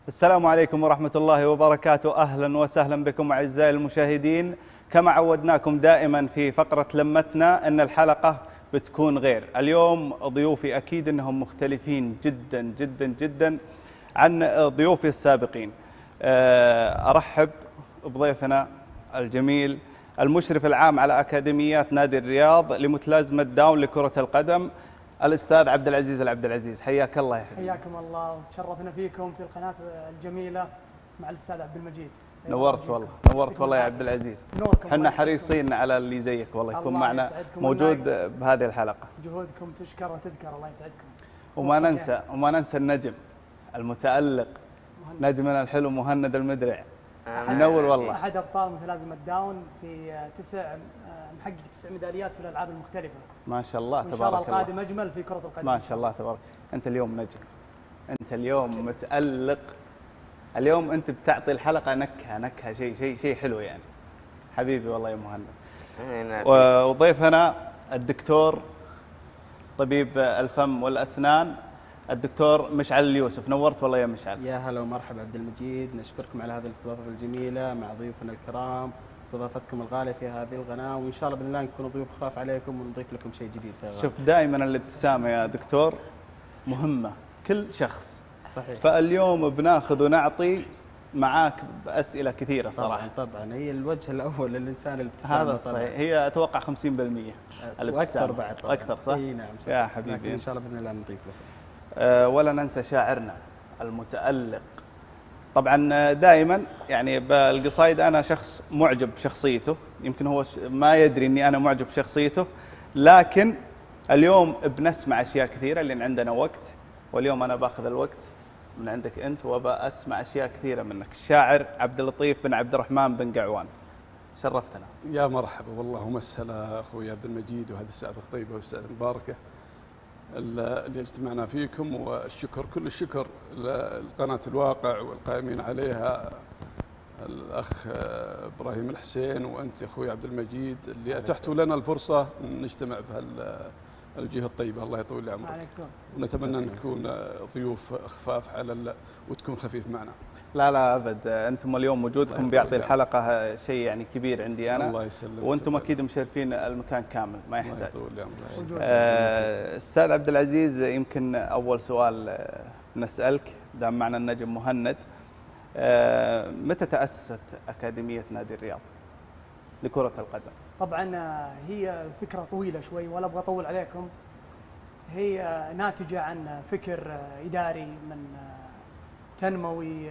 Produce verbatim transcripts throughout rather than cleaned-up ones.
السلام عليكم ورحمة الله وبركاته. أهلا وسهلا بكم أعزائي المشاهدين. كما عودناكم دائما في فقرة لمتنا أن الحلقة بتكون غير. اليوم ضيوفي أكيد أنهم مختلفين جدا جدا جدا عن ضيوفي السابقين. أرحب بضيفنا الجميل المشرف العام على أكاديميات نادي الرياض لمتلازمة داون لكرة القدم، الأستاذ عبد العزيز العبد العزيز. حياك الله يا حبيبي. حياكم الله وتشرفنا فيكم في القناة الجميلة مع الأستاذ عبد المجيد. نورت والله، نورت والله يا عبد العزيز. احنا حريصين على اللي زيك والله يكون معنا موجود بهذه الحلقة. جهودكم تشكر وتذكر، الله يسعدكم. وما ننسى وما ننسى النجم المتألق نجمنا الحلو مهند المدرع. منور والله. أحد أبطال متلازمة داون في تسع محقق تسع ميداليات في الألعاب المختلفة. ما شاء الله تبارك الله. إن شاء الله القادم أجمل في كرة القدم. ما شاء الله تبارك. أنت اليوم نجم، أنت اليوم متألق، اليوم أنت بتعطي الحلقة نكهة نكهة شيء شيء شيء حلو يعني. حبيبي والله يا مهند. وضيفنا الدكتور طبيب الفم والأسنان الدكتور مشعل اليوسف. نورت والله يا مشعل. يا هلا ومرحبا عبد المجيد، نشكركم على هذه الاستضافة الجميلة مع ضيوفنا الكرام، استضافتكم الغالية في هذه القناة، وإن شاء الله بإذن الله نكون ضيوف خفاف عليكم ونضيف لكم شيء جديد في الغالية. شوف دائما الابتسامة يا دكتور مهمة كل شخص. صحيح. فاليوم بناخذ ونعطي معاك بأسئلة كثيرة صراحة. طبعا طبعا هي الوجه الأول للإنسان الابتسامة. هذا صحيح، هي أتوقع خمسين بالمئة الابتسامة. وأكثر بعد طبعا. أكثر صح؟ اي نعم صح. يا حبيبي إن شاء الله بإذن الله نضيف لكم. أه ولا ننسى شاعرنا المتألق. طبعا دائما يعني بالقصايد أنا شخص معجب بشخصيته، يمكن هو ما يدري أني أنا معجب بشخصيته، لكن اليوم بنسمع أشياء كثيرة لأن عندنا وقت، واليوم أنا باخذ الوقت من عندك أنت وأبى أسمع أشياء كثيرة منك. الشاعر عبد اللطيف بن عبد الرحمن بن قعوان، شرفتنا. يا مرحبا والله ومسهلا أخوي عبد المجيد، وهذه الساعة الطيبة والساعة المباركة اللي اجتمعنا فيكم، والشكر كل الشكر لقناة الواقع والقائمين عليها الأخ إبراهيم الحسين وأنت أخوي عبد المجيد اللي أتحتوا لنا الفرصة نجتمع بهالجهة الطيبة. الله يطول لي عمرك، ونتمنى أن نكون ضيوف خفاف على وتكون خفيف معنا. لا لا أبد، أنتم اليوم وجودكم بيعطي الحلقة شيء يعني كبير عندي أنا. الله يسلمك. وأنتم أكيد مشرفين المكان كامل ما يحتاج. الله يطول لي عمرك. آه أستاذ عبد العزيز، يمكن أول سؤال نسألك دام معنا النجم مهند، آه متى تأسست أكاديمية نادي الرياض لكرة القدم؟ طبعا هي فكرة طويلة شوي ولا أبغى أطول عليكم. هي ناتجة عن فكر إداري من تنموي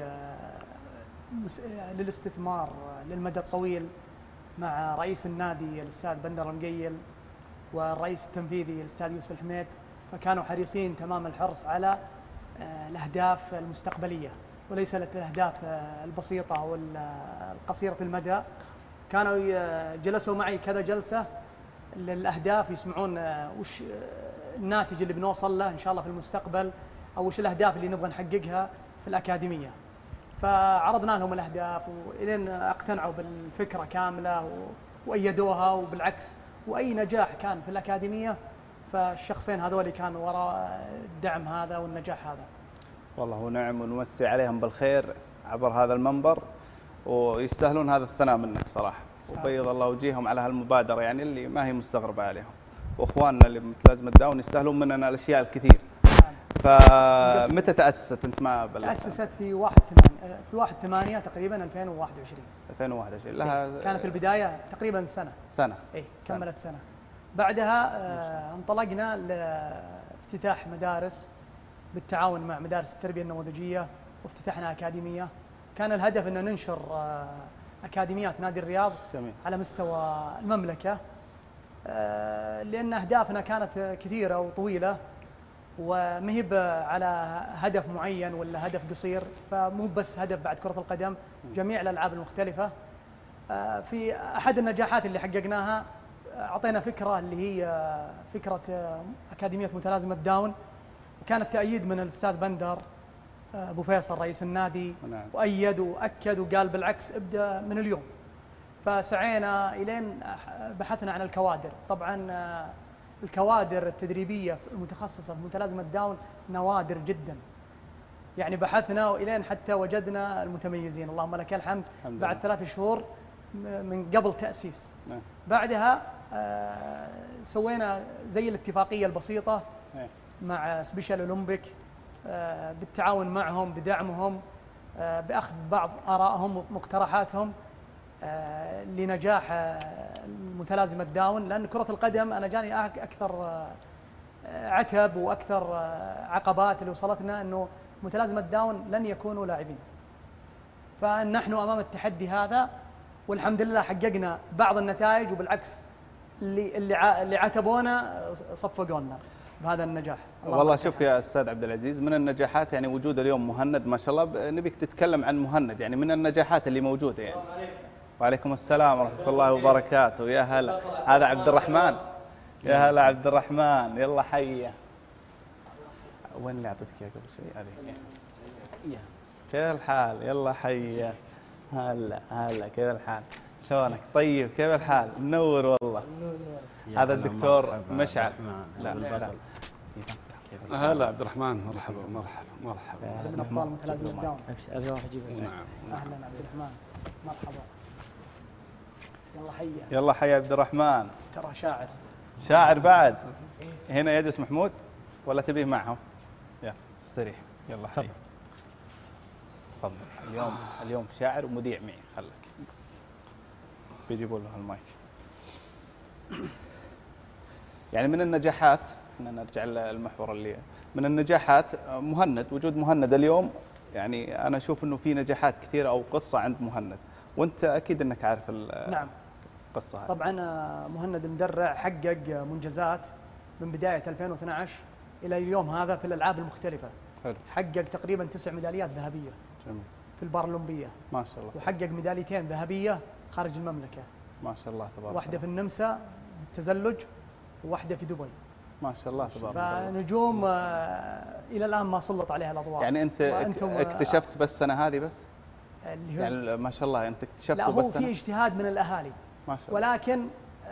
للاستثمار للمدى الطويل مع رئيس النادي الأستاذ بندر المقيل والرئيس التنفيذي الأستاذ يوسف الحميد، فكانوا حريصين تمام الحرص على الأهداف المستقبلية وليس الأهداف البسيطة والقصيرة المدى. كانوا جلسوا معي كذا جلسة للأهداف، يسمعون وش الناتج اللي بنوصل له إن شاء الله في المستقبل، أو وش الأهداف اللي نبغى نحققها في الأكاديمية. فعرضنا لهم الأهداف وإلين اقتنعوا بالفكرة كاملة وأيدوها، وبالعكس وأي نجاح كان في الأكاديمية فالشخصين هذول كانوا وراء الدعم هذا والنجاح هذا. والله ونعم، ونمسي عليهم بالخير عبر هذا المنبر، ويستاهلون هذا الثناء منك صراحة. وبيض الله وجيههم على هالمبادرة يعني اللي ما هي مستغربة عليهم، وإخواننا اللي متلازمة داون يستاهلون مننا الأشياء الكثير. فمتى تأسست أنت؟ ما بلغت. تأسست في واحد ثمانية في واحد ثمانية تقريبا ألفين وواحد وعشرين. ألفين وواحد وعشرين لها كانت البداية تقريبا سنة. سنة. إيه كملت سنة. بعدها آه انطلقنا لافتتاح مدارس بالتعاون مع مدارس التربية النموذجية، وافتتحنا أكاديمية. كان الهدف أن ننشر آه أكاديميات نادي الرياض جميل. على مستوى المملكة، آه لأن أهدافنا كانت كثيرة وطويلة ومهب على هدف معين ولا هدف قصير، فمو بس هدف بعد كرة القدم، جميع الألعاب المختلفة. في أحد النجاحات اللي حققناها أعطينا فكرة اللي هي فكرة أكاديمية متلازمة داون، وكانت تأييد من الأستاذ بندر أبو فيصل رئيس النادي، وأيد وأكد وقال بالعكس ابدأ من اليوم. فسعينا إلين بحثنا عن الكوادر. طبعا الكوادر التدريبية المتخصصة في متلازمة داون نوادر جدا، يعني بحثنا والين حتى وجدنا المتميزين، اللهم لك الحمد. بعد ثلاث شهور من قبل تاسيس. نعم. بعدها آه سوينا زي الاتفاقيه البسيطه نعم. مع سبيشال اولمبيك، آه بالتعاون معهم، بدعمهم، آه باخذ بعض ارائهم ومقترحاتهم آه لنجاح آه متلازمه داون. لان كره القدم انا جاني اكثر آه عتب واكثر آه عقبات اللي وصلتنا انه متلازمه داون لن يكونوا لاعبين. فنحن امام التحدي هذا، والحمد لله حققنا بعض النتائج، وبالعكس اللي اللي اللي عاتبونا صفقونا بهذا النجاح. والله شوف يا استاذ عبد العزيز، من النجاحات يعني وجود اليوم مهند ما شاء الله، نبيك تتكلم عن مهند يعني من النجاحات اللي موجوده يعني. وعليكم السلام ورحمه الله وبركاته. يا هلا، هذا عبد الرحمن. يا هلا عبد الرحمن، يلا حيه. وين اللي اعطيتك اياه قبل شوي؟ هذه كيف الحال؟ يلا حيه. هلا هلا، كيف الحال؟ شلونك؟ طيب، كيف الحال؟ منور والله. هذا الدكتور مشعل. لا لا هلا عبد الرحمن، مرحبا مرحبا مرحبا. من ابطال متلازمه داون. ابشر اروح اجيب. اهلا عبد الرحمن، مرحبا. يلا حيه. يلا حيا عبد الرحمن. ترى شاعر. شاعر بعد. هنا يجلس محمود ولا تبيه معهم؟ يلا استريح. يلا حي. تفضل. اليوم اليوم شاعر ومذيع معي، خلك بيجيبوا له المايك. يعني من النجاحات، احنا نرجع للمحور اللي من النجاحات مهند، وجود مهند اليوم. يعني انا اشوف انه في نجاحات كثيره او قصه عند مهند، وانت اكيد انك عارف نعم القصه هذه. طبعا مهند المدرع حقق منجزات من بدايه ألفين واثني عشر الى اليوم هذا في الالعاب المختلفه. حلو. حقق تقريبا تسع ميداليات ذهبيه. جميل. في البارالمبيه ما شاء الله. وحقق ميداليتين ذهبيه خارج المملكه. ما شاء الله تبارك. واحده في النمسا بالتزلج، وواحده في دبي. ما شاء الله تبارك. فنجوم الى الان ما سلط عليها الاضواء. يعني انت اكتشفت بس السنه هذه بس؟ اللي هو يعني ما شاء الله انت اكتشفت لا، بس. هو في اجتهاد من الاهالي ما شاء الله. ولكن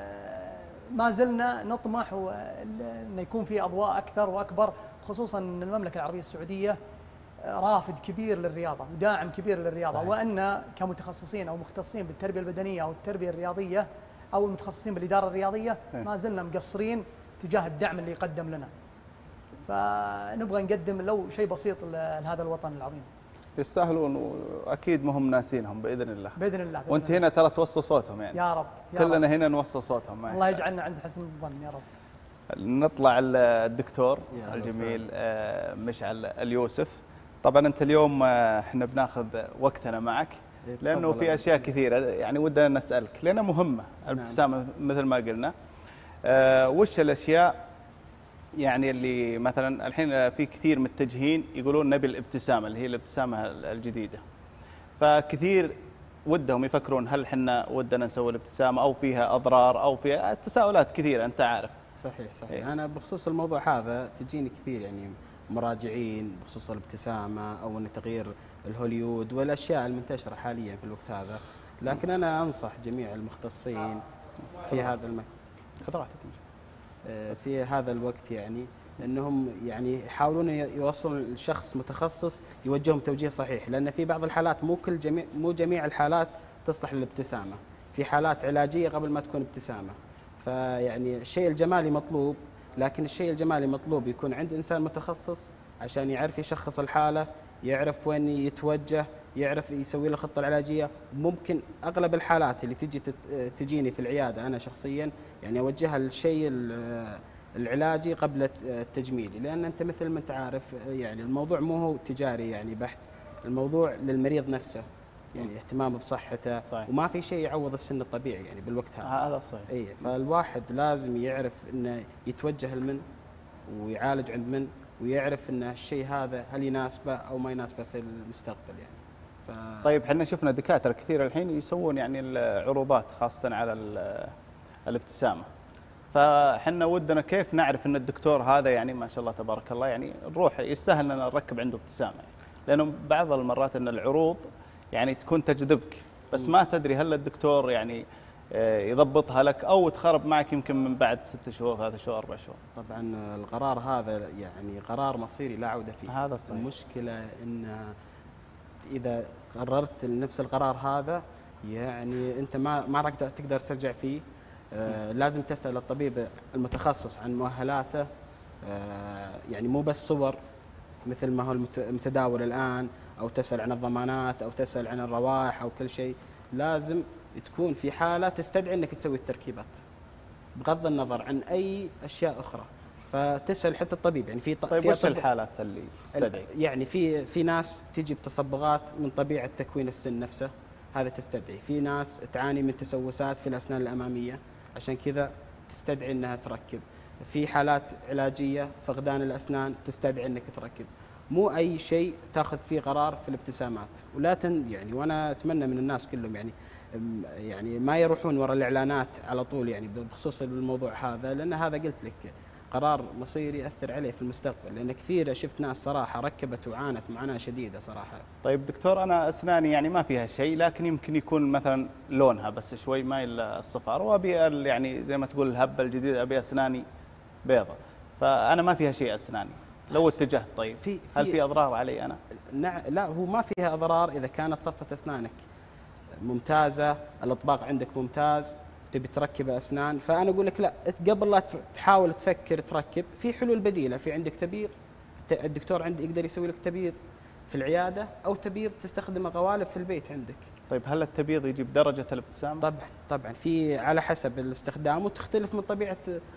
ما زلنا نطمح انه يكون في اضواء اكثر واكبر، خصوصا ان المملكه العربيه السعوديه رافد كبير للرياضه وداعم كبير للرياضه. صحيح. وان كمتخصصين او مختصين بالتربيه البدنيه او التربيه الرياضيه او المتخصصين بالاداره الرياضيه ما زلنا مقصرين تجاه الدعم اللي يقدم لنا. فنبغى نقدم لو شيء بسيط لهذا الوطن العظيم. يستاهلون، واكيد ما هم ناسينهم باذن الله. باذن الله. بإذن وانت الله. هنا ترى توصل صوتهم يعني. يا رب. يا كلنا رب. هنا نوصل صوتهم. الله يجعلنا عند حسن الظن يا رب. نطلع الدكتور الجميل مشعل اليوسف. طبعا انت اليوم احنا بناخذ وقتنا معك لانه في اشياء كثيره يعني ودنا نسالك لانها مهمه. الابتسامه مثل ما قلنا. أه وش الاشياء يعني اللي مثلا الحين في كثير متجهين يقولون نبي الابتسامه اللي هي الابتسامه الجديده، فكثير ودهم يفكرون هل احنا ودنا نسوي الابتسامه او فيها اضرار او فيها تساؤلات كثيره انت عارف. صحيح صحيح. إيه؟ انا بخصوص الموضوع هذا تجيني كثير يعني مراجعين بخصوص الابتسامه او ان تغيير الهوليود والاشياء المنتشره حاليا في الوقت هذا، لكن انا انصح جميع المختصين في هذا المكان في هذا الوقت يعني انهم يعني يحاولون يوصلون الشخص متخصص يوجههم توجيه صحيح، لان في بعض الحالات مو كل جميع مو جميع الحالات تصلح للابتسامه، في حالات علاجيه قبل ما تكون ابتسامه. فيعني الشيء الجمالي مطلوب، لكن الشيء الجمالي مطلوب يكون عند انسان متخصص عشان يعرف يشخص الحاله، يعرف وين يتوجه، يعرف يسوي له الخطه العلاجيه. ممكن اغلب الحالات اللي تجي تجيني في العياده انا شخصيا يعني اوجهها للشيء العلاجي قبل التجميلي، لان انت مثل ما انت عارف يعني الموضوع مو هو تجاري يعني بحت، الموضوع للمريض نفسه يعني اهتمامه بصحته. صحيح. وما في شيء يعوض السن الطبيعي يعني بالوقت هذا. هذا صحيح. اي فالواحد لازم يعرف انه يتوجه لمن ويعالج عند من، ويعرف ان الشيء هذا هل يناسبه او ما يناسبه في المستقبل يعني. ف... طيب احنا شفنا دكاتره كثير الحين يسوون يعني العروضات خاصه على الابتسامه، فاحنا ودنا كيف نعرف ان الدكتور هذا يعني ما شاء الله تبارك الله يعني نروح يستاهل ان نركب عنده ابتسامه يعني. لانه بعض المرات ان العروض يعني تكون تجذبك بس ما تدري هل الدكتور يعني يضبطها لك أو تخرب معك يمكن من بعد ست شهور ثلاث شهور أربع شهور. طبعا القرار هذا يعني قرار مصيري لا عودة فيه. هذا صحيح. المشكلة أن إذا قررت نفس القرار هذا يعني أنت ما ما راح تقدر ترجع فيه. آه لازم تسأل الطبيب المتخصص عن مؤهلاته. آه يعني مو بس صور مثل ما هو المتداول الآن، أو تسأل عن الضمانات أو تسأل عن الروائح أو كل شيء. لازم تكون في حالة تستدعي أنك تسوي التركيبات بغض النظر عن أي أشياء أخرى، فتسأل حتى الطبيب. يعني في طيب وش الحالات اللي تستدعي؟ يعني في في ناس تجي بتصبغات من طبيعة تكوين السن نفسه، هذا تستدعي. في ناس تعاني من تسوسات في الأسنان الأمامية، عشان كذا تستدعي أنها تركب. في حالات علاجية فقدان الأسنان تستدعي أنك تركب. مو أي شيء تاخذ فيه قرار في الابتسامات. ولا تن يعني وأنا أتمنى من الناس كلهم يعني يعني ما يروحون وراء الإعلانات على طول يعني بخصوص الموضوع هذا، لأن هذا قلت لك قرار مصيري يأثر عليه في المستقبل. لأن كثير شفت ناس صراحة ركبت وعانت معاناة شديدة صراحة. طيب دكتور، أنا أسناني يعني ما فيها شيء، لكن يمكن يكون مثلا لونها بس شوي مايل الصفار، وأبي يعني زي ما تقول الهبة الجديدة أبي أسناني بيضة، فأنا ما فيها شيء أسناني. لو اتجهت طيب في هل في أضرار علي أنا؟ نعم. لا، هو ما فيها أضرار إذا كانت صفة أسنانك ممتازة، الإطباق عندك ممتاز، تبي تركب أسنان. فأنا أقول لك لا، قبل لا تحاول تفكر تركب، في حلول بديلة. في عندك تبييض، الدكتور عندي يقدر يسوي لك تبييض في العيادة، أو تبييض تستخدم قوالب في البيت عندك. طيب هل التبييض يجيب درجة الابتسامة؟ طبعا طبعا في على حسب الاستخدام، وتختلف من طبيعة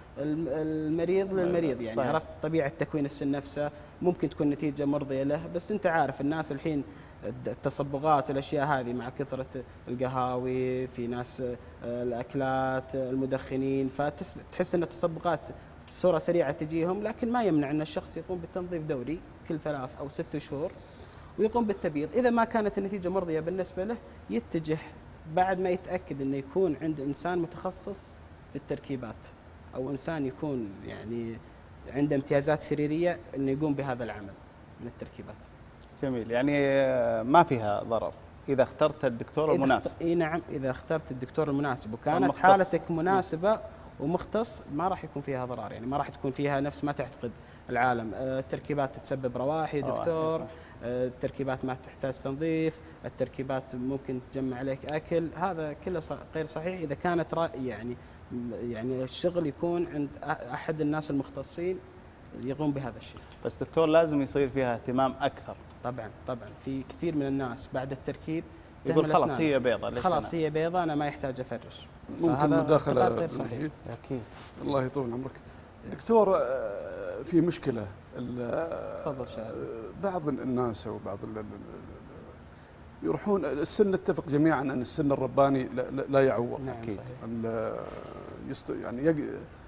المريض للمريض. يعني صحيح. عرفت طبيعة تكوين السن نفسه، ممكن تكون نتيجة مرضية له. بس أنت عارف الناس الحين التصبغات والأشياء هذه مع كثرة القهاوي، في ناس الأكلات، المدخنين، فتحس أن التصبغات بصورة سريعة تجيهم. لكن ما يمنع أن الشخص يقوم بالتنظيف دوري كل ثلاث أو ست شهور ويقوم بالتبييض. إذا ما كانت النتيجة مرضية بالنسبة له، يتجه بعد ما يتأكد أنه يكون عند إنسان متخصص في التركيبات، أو إنسان يكون يعني عنده امتيازات سريرية أنه يقوم بهذا العمل من التركيبات. جميل. يعني ما فيها ضرر إذا اخترت الدكتور المناسب. اي نعم، إذا اخترت الدكتور المناسب وكانت المختص. حالتك مناسبة ومختص، ما راح يكون فيها ضرر. يعني ما راح تكون فيها نفس ما تعتقد العالم. التركيبات تسبب روائح يا دكتور، التركيبات ما تحتاج تنظيف، التركيبات ممكن تجمع عليك أكل. هذا كله غير صحيح. إذا كانت يعني يعني الشغل يكون عند أحد الناس المختصين يقوم بهذا الشيء. بس دكتور لازم يصير فيها اهتمام أكثر. طبعا طبعا في كثير من الناس بعد التركيب يقول خلاص هي بيضة، خلاص هي بيضة أنا ما يحتاج أفرش. ممكن مداخلة غير صحيح. أكيد. الله يطول عمرك دكتور. في مشكلة تفضل شاهد. بعض الناس أو بعض يروحون السن، نتفق جميعا أن السن الرباني لا, لا يعوض. نعم أكيد. يست يعني يج...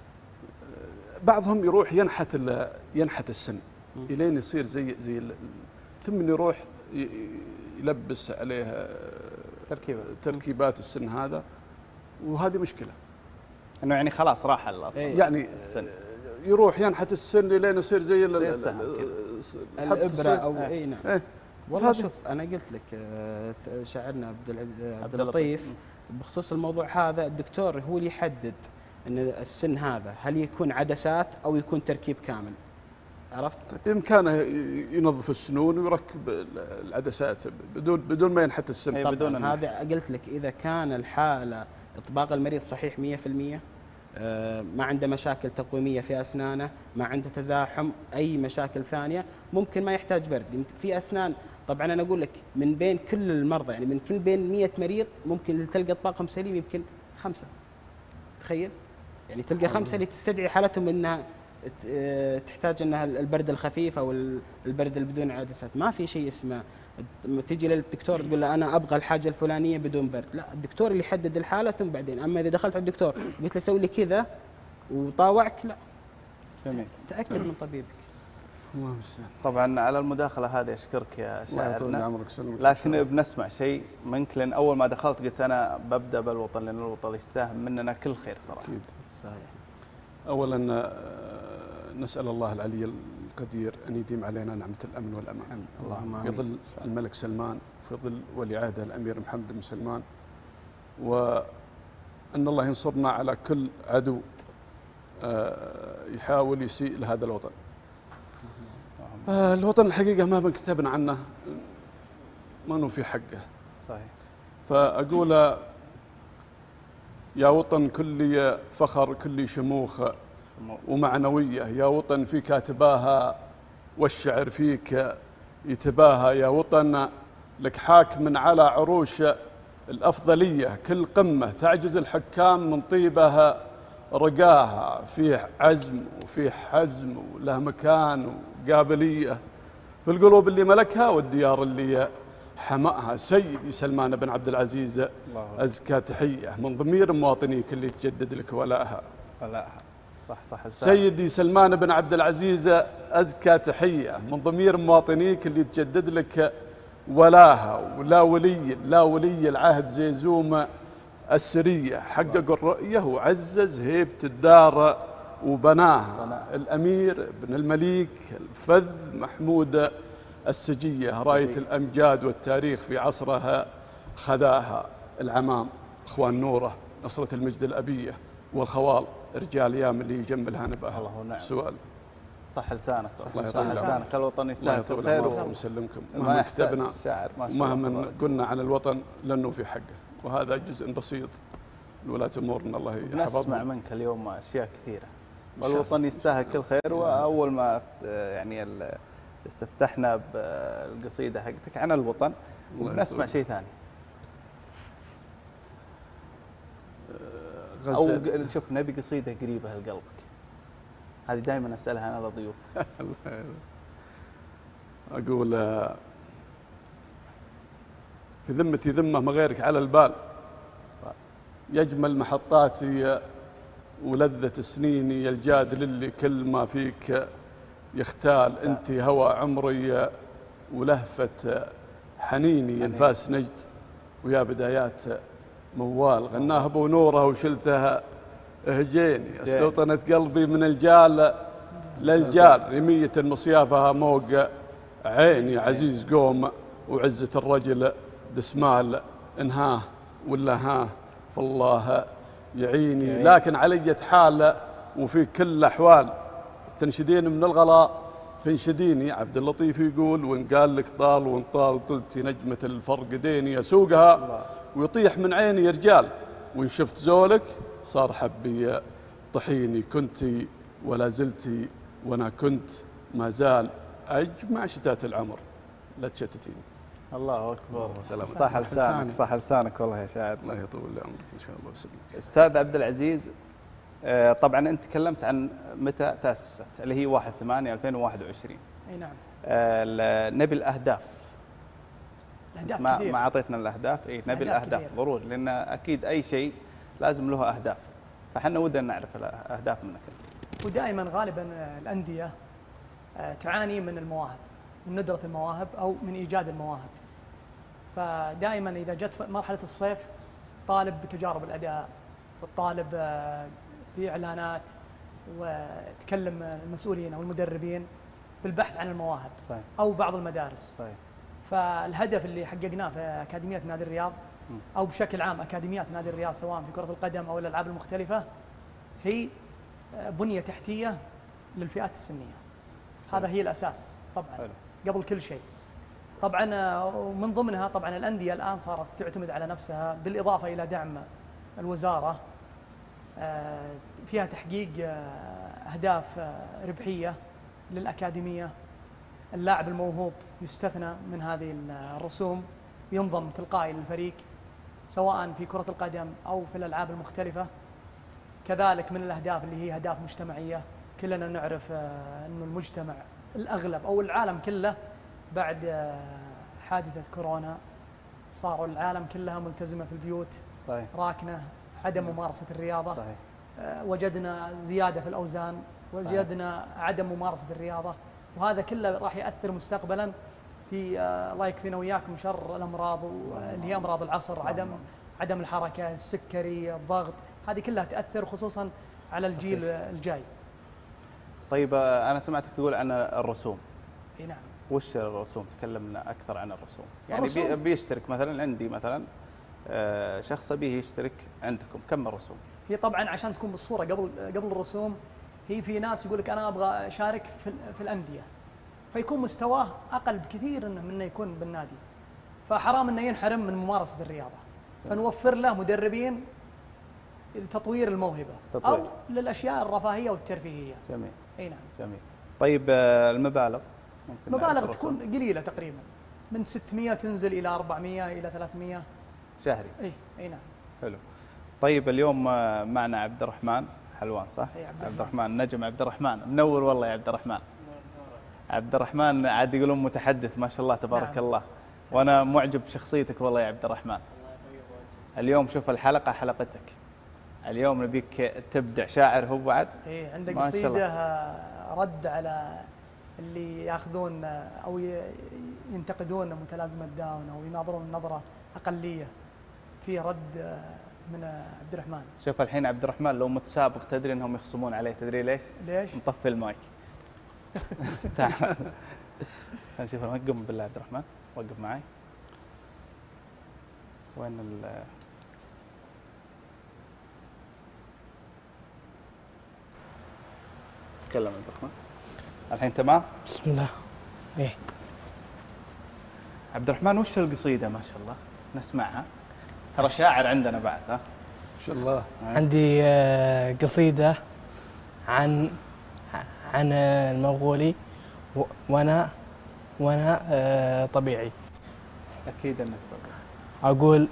بعضهم يروح ينحت ينحت السن الين يصير زي زي ثم يروح يلبس عليها تركيبات تركيبات السن هذا، وهذه مشكلة. انه يعني خلاص راح الاصل. يعني السن. يروح ينحت السن لين يصير زي الابره او اي نعم. ايه. والله شوف انا قلت لك شاعرنا عبد اللطيف بخصوص الموضوع هذا، الدكتور هو اللي يحدد ان السن هذا هل يكون عدسات او يكون تركيب كامل. عرفت؟ بامكانه ينظف السنون ويركب العدسات بدون بدون ما ينحت السن. طبعا بدون هذا قلت لك اذا كان الحاله اطباق المريض صحيح مية بالمية، ما عنده مشاكل تقويميه في اسنانه، ما عنده تزاحم، اي مشاكل ثانيه، ممكن ما يحتاج برد. في اسنان طبعا انا اقول لك من بين كل المرضى، يعني من كل بين مية مريض ممكن تلقى اطباقهم سليم يمكن خمسه. تخيل؟ يعني تلقى خمسه اللي تستدعي حالتهم انها تحتاج انها البرد الخفيف او البرد اللي بدون عدسات. ما في شيء اسمه تجي للدكتور تقول له انا ابغى الحاجه الفلانيه بدون برد، لا، الدكتور اللي يحدد الحاله ثم بعدين. اما اذا دخلت على الدكتور قلت له سوي لي كذا وطاوعك، لا. جميل. تاكد من طبيبك. الله المستعان. طبعا على المداخله هذه اشكرك يا شاعرنا، لكن لكن بنسمع شيء منك، لان اول ما دخلت قلت انا ببدا بالوطن لان الوطن يستاهل مننا كل خير صراحه. اكيد. صحيح. اولا نسال الله العلي القدير ان يديم علينا نعمه الامن والامان. اللهم في ظل الملك سلمان، في ظل ولي عهده الامير محمد بن سلمان، و أن الله ينصرنا على كل عدو يحاول يسيء لهذا الوطن. الوطن الحقيقة ما كتبنا عنه ما نوفي حقه. صحيح. فأقول يا وطن كل فخر كل شموخ ومعنوية، يا وطن فيك اتباهى والشعر فيك يتباهى، يا وطن لك حاكم على عروش الأفضلية، كل قمة تعجز الحكام من طيبها رقاها، فيه عزم وفيه حزم وله مكان وقابلية في القلوب اللي ملكها والديار اللي حمأها. سيدي سلمان بن عبد العزيز أزكى تحية من ضمير مواطنيك اللي تجدد لك ولاها. ولاها صح صح. سيدي سلمان بن عبد العزيز أزكى تحية من ضمير مواطنيك اللي تجدد لك ولاها، ولا ولي لا ولي العهد زيزوم السرية حقق الرؤية وعزز هيبة الدار وبناها. الأمير بن المليك الفذ محمود السجية راية الأمجاد والتاريخ في عصرها خذاها. العمام إخوان نوره نصرة المجد الأبية والخوال رجال يام اللي يجملها نبأها. الله نعم. سؤال صح لسانك صح, صح لسانك. الوطن يستاهل الخير ويسلمكم. مهما كتبنا ومهما قلنا عن الوطن لأنه في حقه، وهذا جزء بسيط لولاة أمورنا الله يحفظنا. نسمع منك اليوم أشياء كثيرة والوطن يستاهل كل خير. وأول ما يعني استفتحنا بالقصيدة حقتك عن الوطن ونسمع شيء ثاني. أو شوف نبي قصيدة قريبة لقلبك، هذه دائما أسألها أنا للضيوف. أقول في ذمتي ذمة ما غيرك على البال، يجمل محطاتي ولذة سنيني، الجاد للي كل ما فيك يختال، أنت هوى عمري ولهفة حنيني، ينفاس نجد ويا بدايات موال، غناها ابو نوره وشلتها هجيني، استوطنت قلبي من الجال للجال، رمية مصيافها موق عيني، عزيز قوم وعزة الرجل دسمال، انهاه ولا ها فالله يعيني، لكن علي حال وفي كل الأحوال تنشدين من الغلاء فانشديني. عبد اللطيف يقول وإن قال لك طال وإن طال قلتي نجمة الفرق ديني، أسوقها ويطيح من عيني يا رجال، وإن شفت زولك صار حبي طحيني، كنتي ولا زلتي وأنا كنت ما زال أجمع شتات العمر لا تشتتيني. الله أكبر. صح لسانك صح لسانك والله يا شاعر. الله يطول عمرك إن شاء الله ويسلمك. أستاذ عبد العزيز، طبعا أنت تكلمت عن متى تأسست اللي هي واحد ثمانية ألفين وواحد وعشرين. أي نعم. نبي الأهداف. الأهداف ما كثير. ما أعطيتنا الأهداف، إيه نبي الأهداف ضروري، لأن أكيد أي شيء لازم له أهداف، فحنا ودنا نعرف الأهداف منك أنت. ودائما غالبا الأندية تعاني من المواهب، من ندرة المواهب أو من إيجاد المواهب. فدائما إذا جت مرحلة الصيف طالب بتجارب الأداء، والطالب بإعلانات، وتكلم المسؤولين أو المدربين بالبحث عن المواهب. صحيح. أو بعض المدارس. صحيح. فالهدف اللي حققناه في أكاديمية نادي الرياض أو بشكل عام أكاديميات نادي الرياض سواء في كرة القدم أو الألعاب المختلفة هي بنية تحتية للفئات السنية. هذا هي الأساس طبعا. حلو. قبل كل شيء. طبعا ومن ضمنها طبعا الأندية الآن صارت تعتمد على نفسها بالإضافة إلى دعم الوزارة فيها تحقيق أهداف ربحية للأكاديمية. اللاعب الموهوب يستثنى من هذه الرسوم، ينضم تلقائي للفريق سواء في كرة القدم أو في الألعاب المختلفة. كذلك من الأهداف اللي هي أهداف مجتمعية، كلنا نعرف أن المجتمع الأغلب أو العالم كله بعد حادثة كورونا صاروا العالم كلها ملتزمة في البيوت. صحيح. راكنة، عدم ممارسة الرياضة. صحيح. وجدنا زيادة في الأوزان، وجدنا صحيح. عدم ممارسة الرياضة، وهذا كله راح يأثر مستقبلا في الله يكفينا وياكم شر الأمراض اللي هي أمراض العصر، عدم عدم الحركة، السكري، الضغط، هذه كلها تأثر خصوصا على الجيل صحيح. الجاي. طيب أنا سمعتك تقول عن الرسوم. اي نعم. وش الرسوم؟ تكلمنا أكثر عن الرسوم. يعني الرسوم. بيشترك مثلا عندي مثلا آه، شخص بيه يشترك عندكم كم الرسوم؟ هي طبعا عشان تكون بالصوره قبل قبل الرسوم، هي في ناس يقول لك انا ابغى اشارك في, في الانديه، فيكون مستواه اقل بكثير انه من انه يكون بالنادي، فحرام انه ينحرم من ممارسه الرياضه، فنوفر له مدربين لتطوير الموهبه تطوير. او للاشياء الرفاهيه والترفيهيه. جميل. اي نعم. جميل. طيب آه، المبالغ ممكن مبالغ نعرف تكون الرسوم؟ قليله تقريبا، من ستمئة تنزل الى أربعمئة الى ثلاثمئة شهري. اي اي نعم. حلو. طيب اليوم آه، معنا عبد الرحمن حلوان صح؟ أي عبد عبد الرحمن نجم عبد الرحمن منور والله يا عبد الرحمن. عبد الرحمن عاد يقولون متحدث ما شاء الله تبارك نعم. الله، وانا معجب بشخصيتك والله يا عبد الرحمن. اليوم شوف الحلقه حلقتك، اليوم نبيك تبدع شاعر هو بعد. اي عندك ما شاء الله. قصيده آه، رد على اللي ياخذون آه، او ي- ينتقدون متلازمه داون او يناظرون نظره اقليه، في رد آه، من آه، عبد الرحمن. شوف الحين عبد الرحمن لو متسابق تدري انهم يخصمون عليه، تدري ليش؟ ليش؟ مطفي المايك. تعال نشوف. قم بالله عبد الرحمن وقف معي. وين ال تكلم عبد الرحمن الحين تمام؟ بسم الله. ايه عبد الرحمن وش القصيدة ما شاء الله نسمعها؟ ترى شاعر عندنا بعد ها؟ ما شاء الله. عندي آه، قصيدة عن عن المغولي و- وانا وانا آه، طبيعي. أكيد أنك طبعا. اقول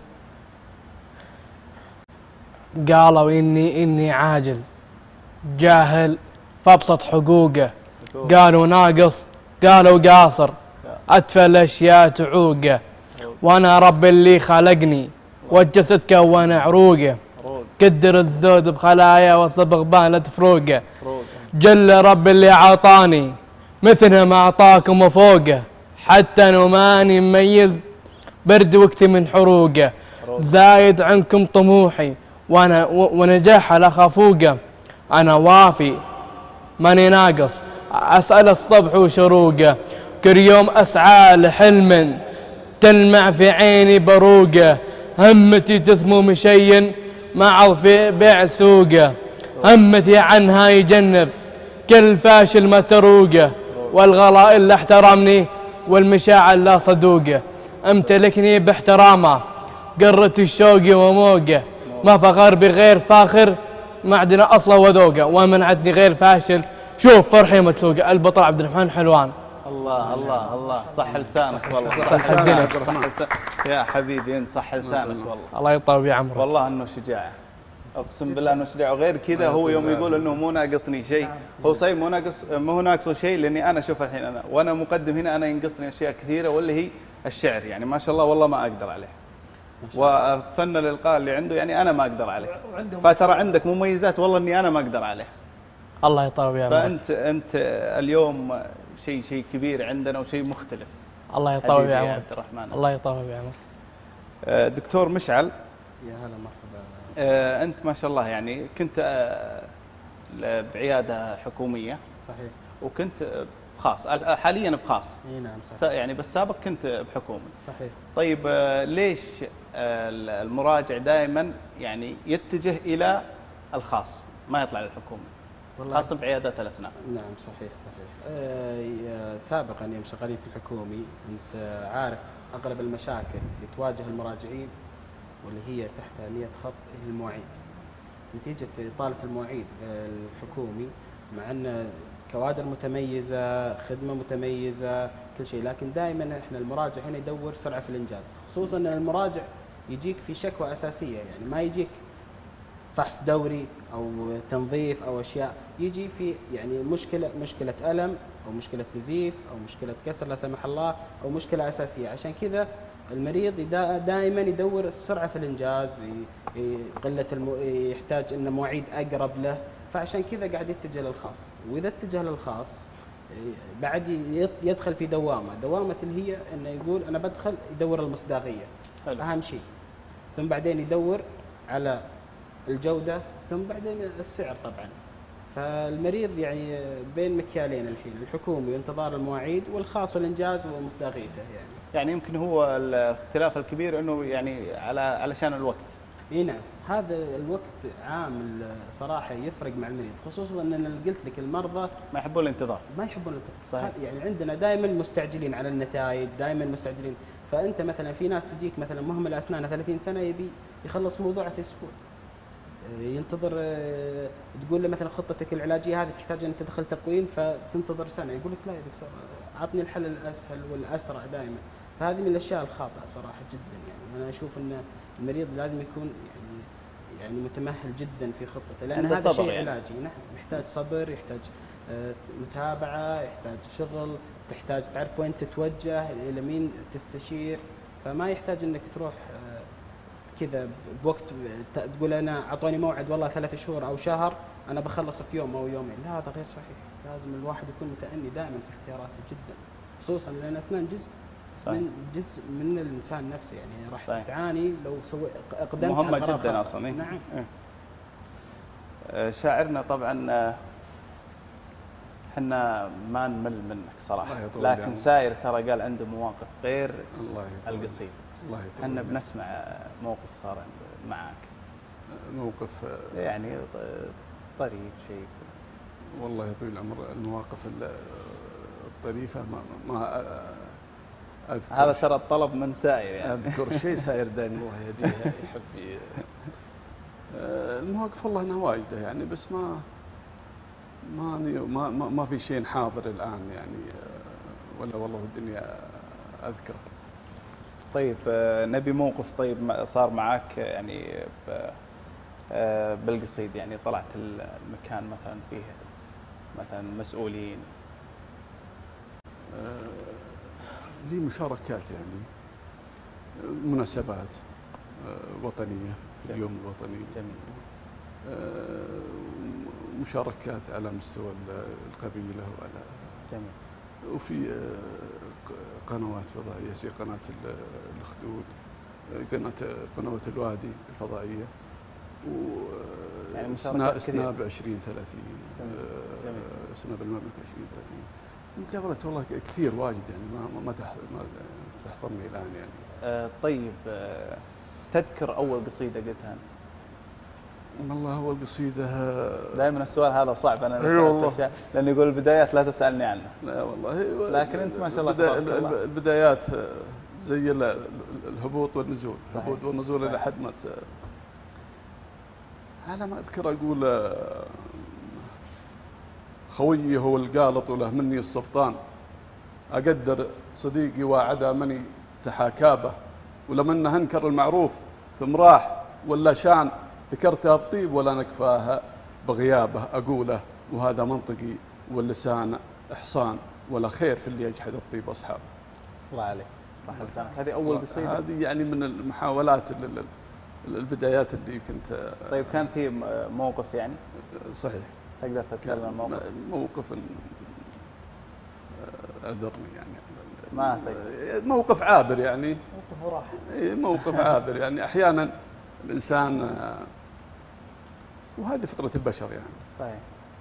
قالوا اني اني عاجل جاهل فابسط حقوقه، قالوا ناقص قالوا قاصر اتفه الاشياء تعوقه، وانا رب اللي خلقني والجسد كون عروقه، روق قدر الزود بخلايا وصبغ بانة فروقه، روق جل رب اللي عطاني مثل ما اعطاكم وفوقه، حتى انه ماني مميز برد وقتي من حروقه، زايد عنكم طموحي وانا و- ونجاح على خفوقه، انا وافي ماني ناقص اسال الصبح وشروقه، كل يوم اسعى لحلم تلمع في عيني بروقه، همتي تثمو مشين مع في بيع سوقه، همتي عنها يجنب كل فاشل متروقه، والغلاء الا احترمني والمشاعر لا صدوقه، امتلكني باحترامه قرة الشوق وموقه، ما فخر بغير فاخر معدنا اصلا وذوقه، ومنعتني غير فاشل شوف فرحي متسوقه. البطل عبد الرحمن حلوان. الله الله الله صح لسانك والله. صح لسانك الدنيا. عبد الرحمن. صح لسانك. يا حبيبي انت صح لسانك والله. الله يطول بعمره. والله انه شجاع، اقسم بالله انه شجاع. وغير كذا هو يوم يقول انه مو ناقصني شيء، هو صحيح مو ناقص مو ناقصه شيء، لاني انا شوف الحين انا وانا مقدم هنا انا ينقصني اشياء كثيره، واللي هي الشعر يعني ما شاء الله والله ما اقدر عليه، وفن الالقاء اللي عنده يعني انا ما اقدر عليه، وعندهم فترى عندك مميزات والله اني انا ما اقدر عليه. الله يطول بعمره. فانت انت اليوم شيء شيء كبير عندنا وشيء مختلف. الله يطول حبيبي يا بعمره. عبد الرحمن. الله يطول بعمره. آه، دكتور مشعل، يا هلا مرحبا. آه، انت ما شاء الله يعني كنت آه، بعياده حكوميه صحيح. وكنت بخاص، حاليا بخاص اي نعم س- صحيح. يعني بس سابق كنت بحكومي. صحيح. طيب آه، ليش آه، المراجع دائما يعني يتجه الى الخاص ما يطلع للحكومي، خاصه بعيادات الاسنان؟ نعم صحيح صحيح. آه سابقا يوم شغالين في الحكومي انت آه، عارف اغلب المشاكل اللي تواجه المراجعين واللي هي تحت مئة خط هي المواعيد. نتيجة طالب المواعيد الحكومي مع ان كوادر متميزة خدمة متميزة كل شيء، لكن دائما احنا المراجع هنا يدور سرعة في الانجاز، خصوصا ان المراجع يجيك في شكوى اساسية، يعني ما يجيك فحص دوري او تنظيف او اشياء، يجي في يعني مشكله مشكله الم او مشكله نزيف او مشكله كسر لا سمح الله او مشكله اساسيه. عشان كذا المريض دائما يدور السرعه في الانجاز، ي- ي- قله المو... يحتاج ان مواعيد اقرب له، فعشان كذا قاعد يتجه للخاص. واذا اتجه للخاص بعد يط- يدخل في دوامه، دوامه اللي هي انه يقول انا بدخل يدور المصداقيه حلو. اهم شيء، ثم بعدين يدور على الجودة، ثم بعدين السعر طبعا. فالمريض يعني بين مكيالين الحين، الحكومي وانتظار المواعيد، والخاص الانجاز ومصداقيته يعني. يعني يمكن هو الاختلاف الكبير انه يعني على علشان الوقت. اي نعم، هذا الوقت عامل صراحه يفرق مع المريض، خصوصا ان انا قلت لك المرضى ما يحبون الانتظار. ما يحبون الانتظار. صحيح. يعني عندنا دائما مستعجلين على النتائج، دائما مستعجلين. فانت مثلا في ناس تجيك مثلا مهمل اسنانه ثلاثين سنه يبي يخلص موضوعه في اسبوع، ينتظر تقول له مثلا خطتك العلاجيه هذه تحتاج ان تدخل تقويم فتنتظر سنه، يقول لك لا يا دكتور عطني الحل الاسهل والاسرع دائما. فهذه من الاشياء الخاطئه صراحه جدا. يعني انا اشوف ان المريض لازم يكون يعني يعني متمهل جدا في خطته، لان هذا شيء يعني. علاجي. نعم، يحتاج صبر، يحتاج متابعه، يحتاج شغل، تحتاج تعرف وين تتوجه، الى مين تستشير. فما يحتاج انك تروح كذا بوقت تقول انا اعطوني موعد والله ثلاث شهور او شهر انا بخلص في يوم او يومين. لا، هذا غير صحيح. لازم الواحد يكون متأني دائما في اختياراته جدا، خصوصا لان الاسنان جزء صحيح. من جزء من الانسان نفسه، يعني راح صحيح. تعاني لو سوي اقدمت مهمة جدا اصلا. نعم. إيه. شاعرنا طبعا احنا ما نمل منك صراحه، لكن يعني. ساير ترى قال عنده مواقف غير الله القصيد. الله يطول. احنا بنسمع موقف صار معك. موقف يعني طريف شيء. والله يطول العمر المواقف الطريفه ما ما اذكر. هذا ترى الطلب من ساير يعني. اذكر شيء ساير دائما الله يهديه يحب المواقف والله انها واجده يعني، بس ما ما ما ما في شيء حاضر الان يعني، ولا والله الدنيا اذكره. طيب نبي موقف طيب صار معك يعني بالقصيد، يعني طلعت المكان مثلا فيه مثلا مسؤولين. لي مشاركات يعني مناسبات وطنيه في اليوم الوطني. جميل. مشاركات على مستوى القبيله وعلى جميل. وفي قنوات فضائيه زي قناه الأخدود، قناه قنوات الوادي الفضائيه، و يعني سناب عشرين ثلاثين، سناب المملكه عشرين ثلاثين. مقابلات والله كثير واجد يعني ما ما تحضرني الان يعني. أه طيب أه تذكر اول قصيده قلتها انت؟ والله اول قصيده دائما السؤال هذا صعب انا أيوة اشياء لانه يقول البدايات لا تسالني عنها. لا والله، لكن انت ما شاء الله تبارك الله البدايات زي الهبوط والنزول، الهبوط والنزول الى حد ما على ما اذكر اقول خويي هو القالط وله مني الصفطان، اقدر صديقي وعدا مني تحاكابه، ولمنه انكر المعروف ثم راح ولا شان، ذكرتها بطيب ولا نكفاها بغيابه، اقوله وهذا منطقي واللسان احصان، ولا خير في اللي يجحد الطيب اصحابه. الله عليك، صح لسانك. هذه اول قصيده. هذه يعني من المحاولات البدايات اللي كنت. طيب كان في موقف يعني؟ صحيح. تقدر تتكلم عن موقف؟ موقف اعذرني يعني. ما طيب. موقف عابر يعني. موقف وراح. موقف عابر يعني احيانا الانسان، وهذه فطرة البشر يعني. صحيح.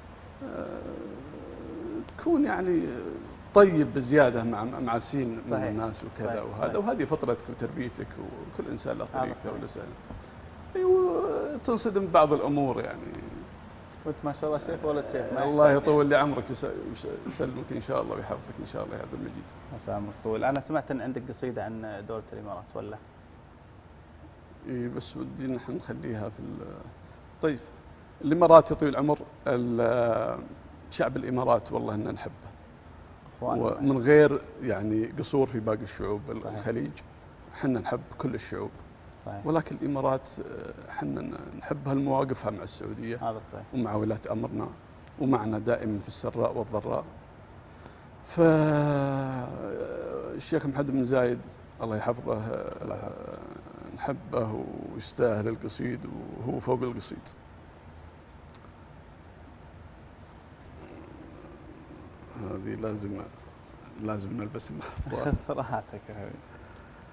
تكون يعني طيب بزياده مع مع سين من صحيح. الناس وكذا صحيح. وهذا صحيح. وهذه فطرتك وتربيتك، وكل انسان له طريقته ولسانه. ايوه تنصدم بعض الامور يعني. وانت ما شاء الله شيخ ولد شيخ. الله يطول لي عمرك ويسلمك ان شاء الله ويحفظك ان شاء الله يا عبد المجيد. مساء عمرك طويل. انا سمعت ان عندك قصيده عن دوله الامارات ولا؟ اي بس ودي نحن نخليها في طيب. الامارات يطول العمر، شعب الامارات والله ان نحبه، ومن غير يعني قصور في باقي الشعوب الخليج، احنا نحب كل الشعوب. صحيح. ولكن الامارات احنا نحب هالمواقفها مع السعوديه هذا صحيح. ومع ولاة امرنا ومعنا دائما في السراء والضراء. فالشيخ محمد بن زايد الله يحفظه نحبه ويستاهل القصيد وهو فوق القصيد. هذه لازم لازم نلبس النظارة. راحتك يا حبيبي.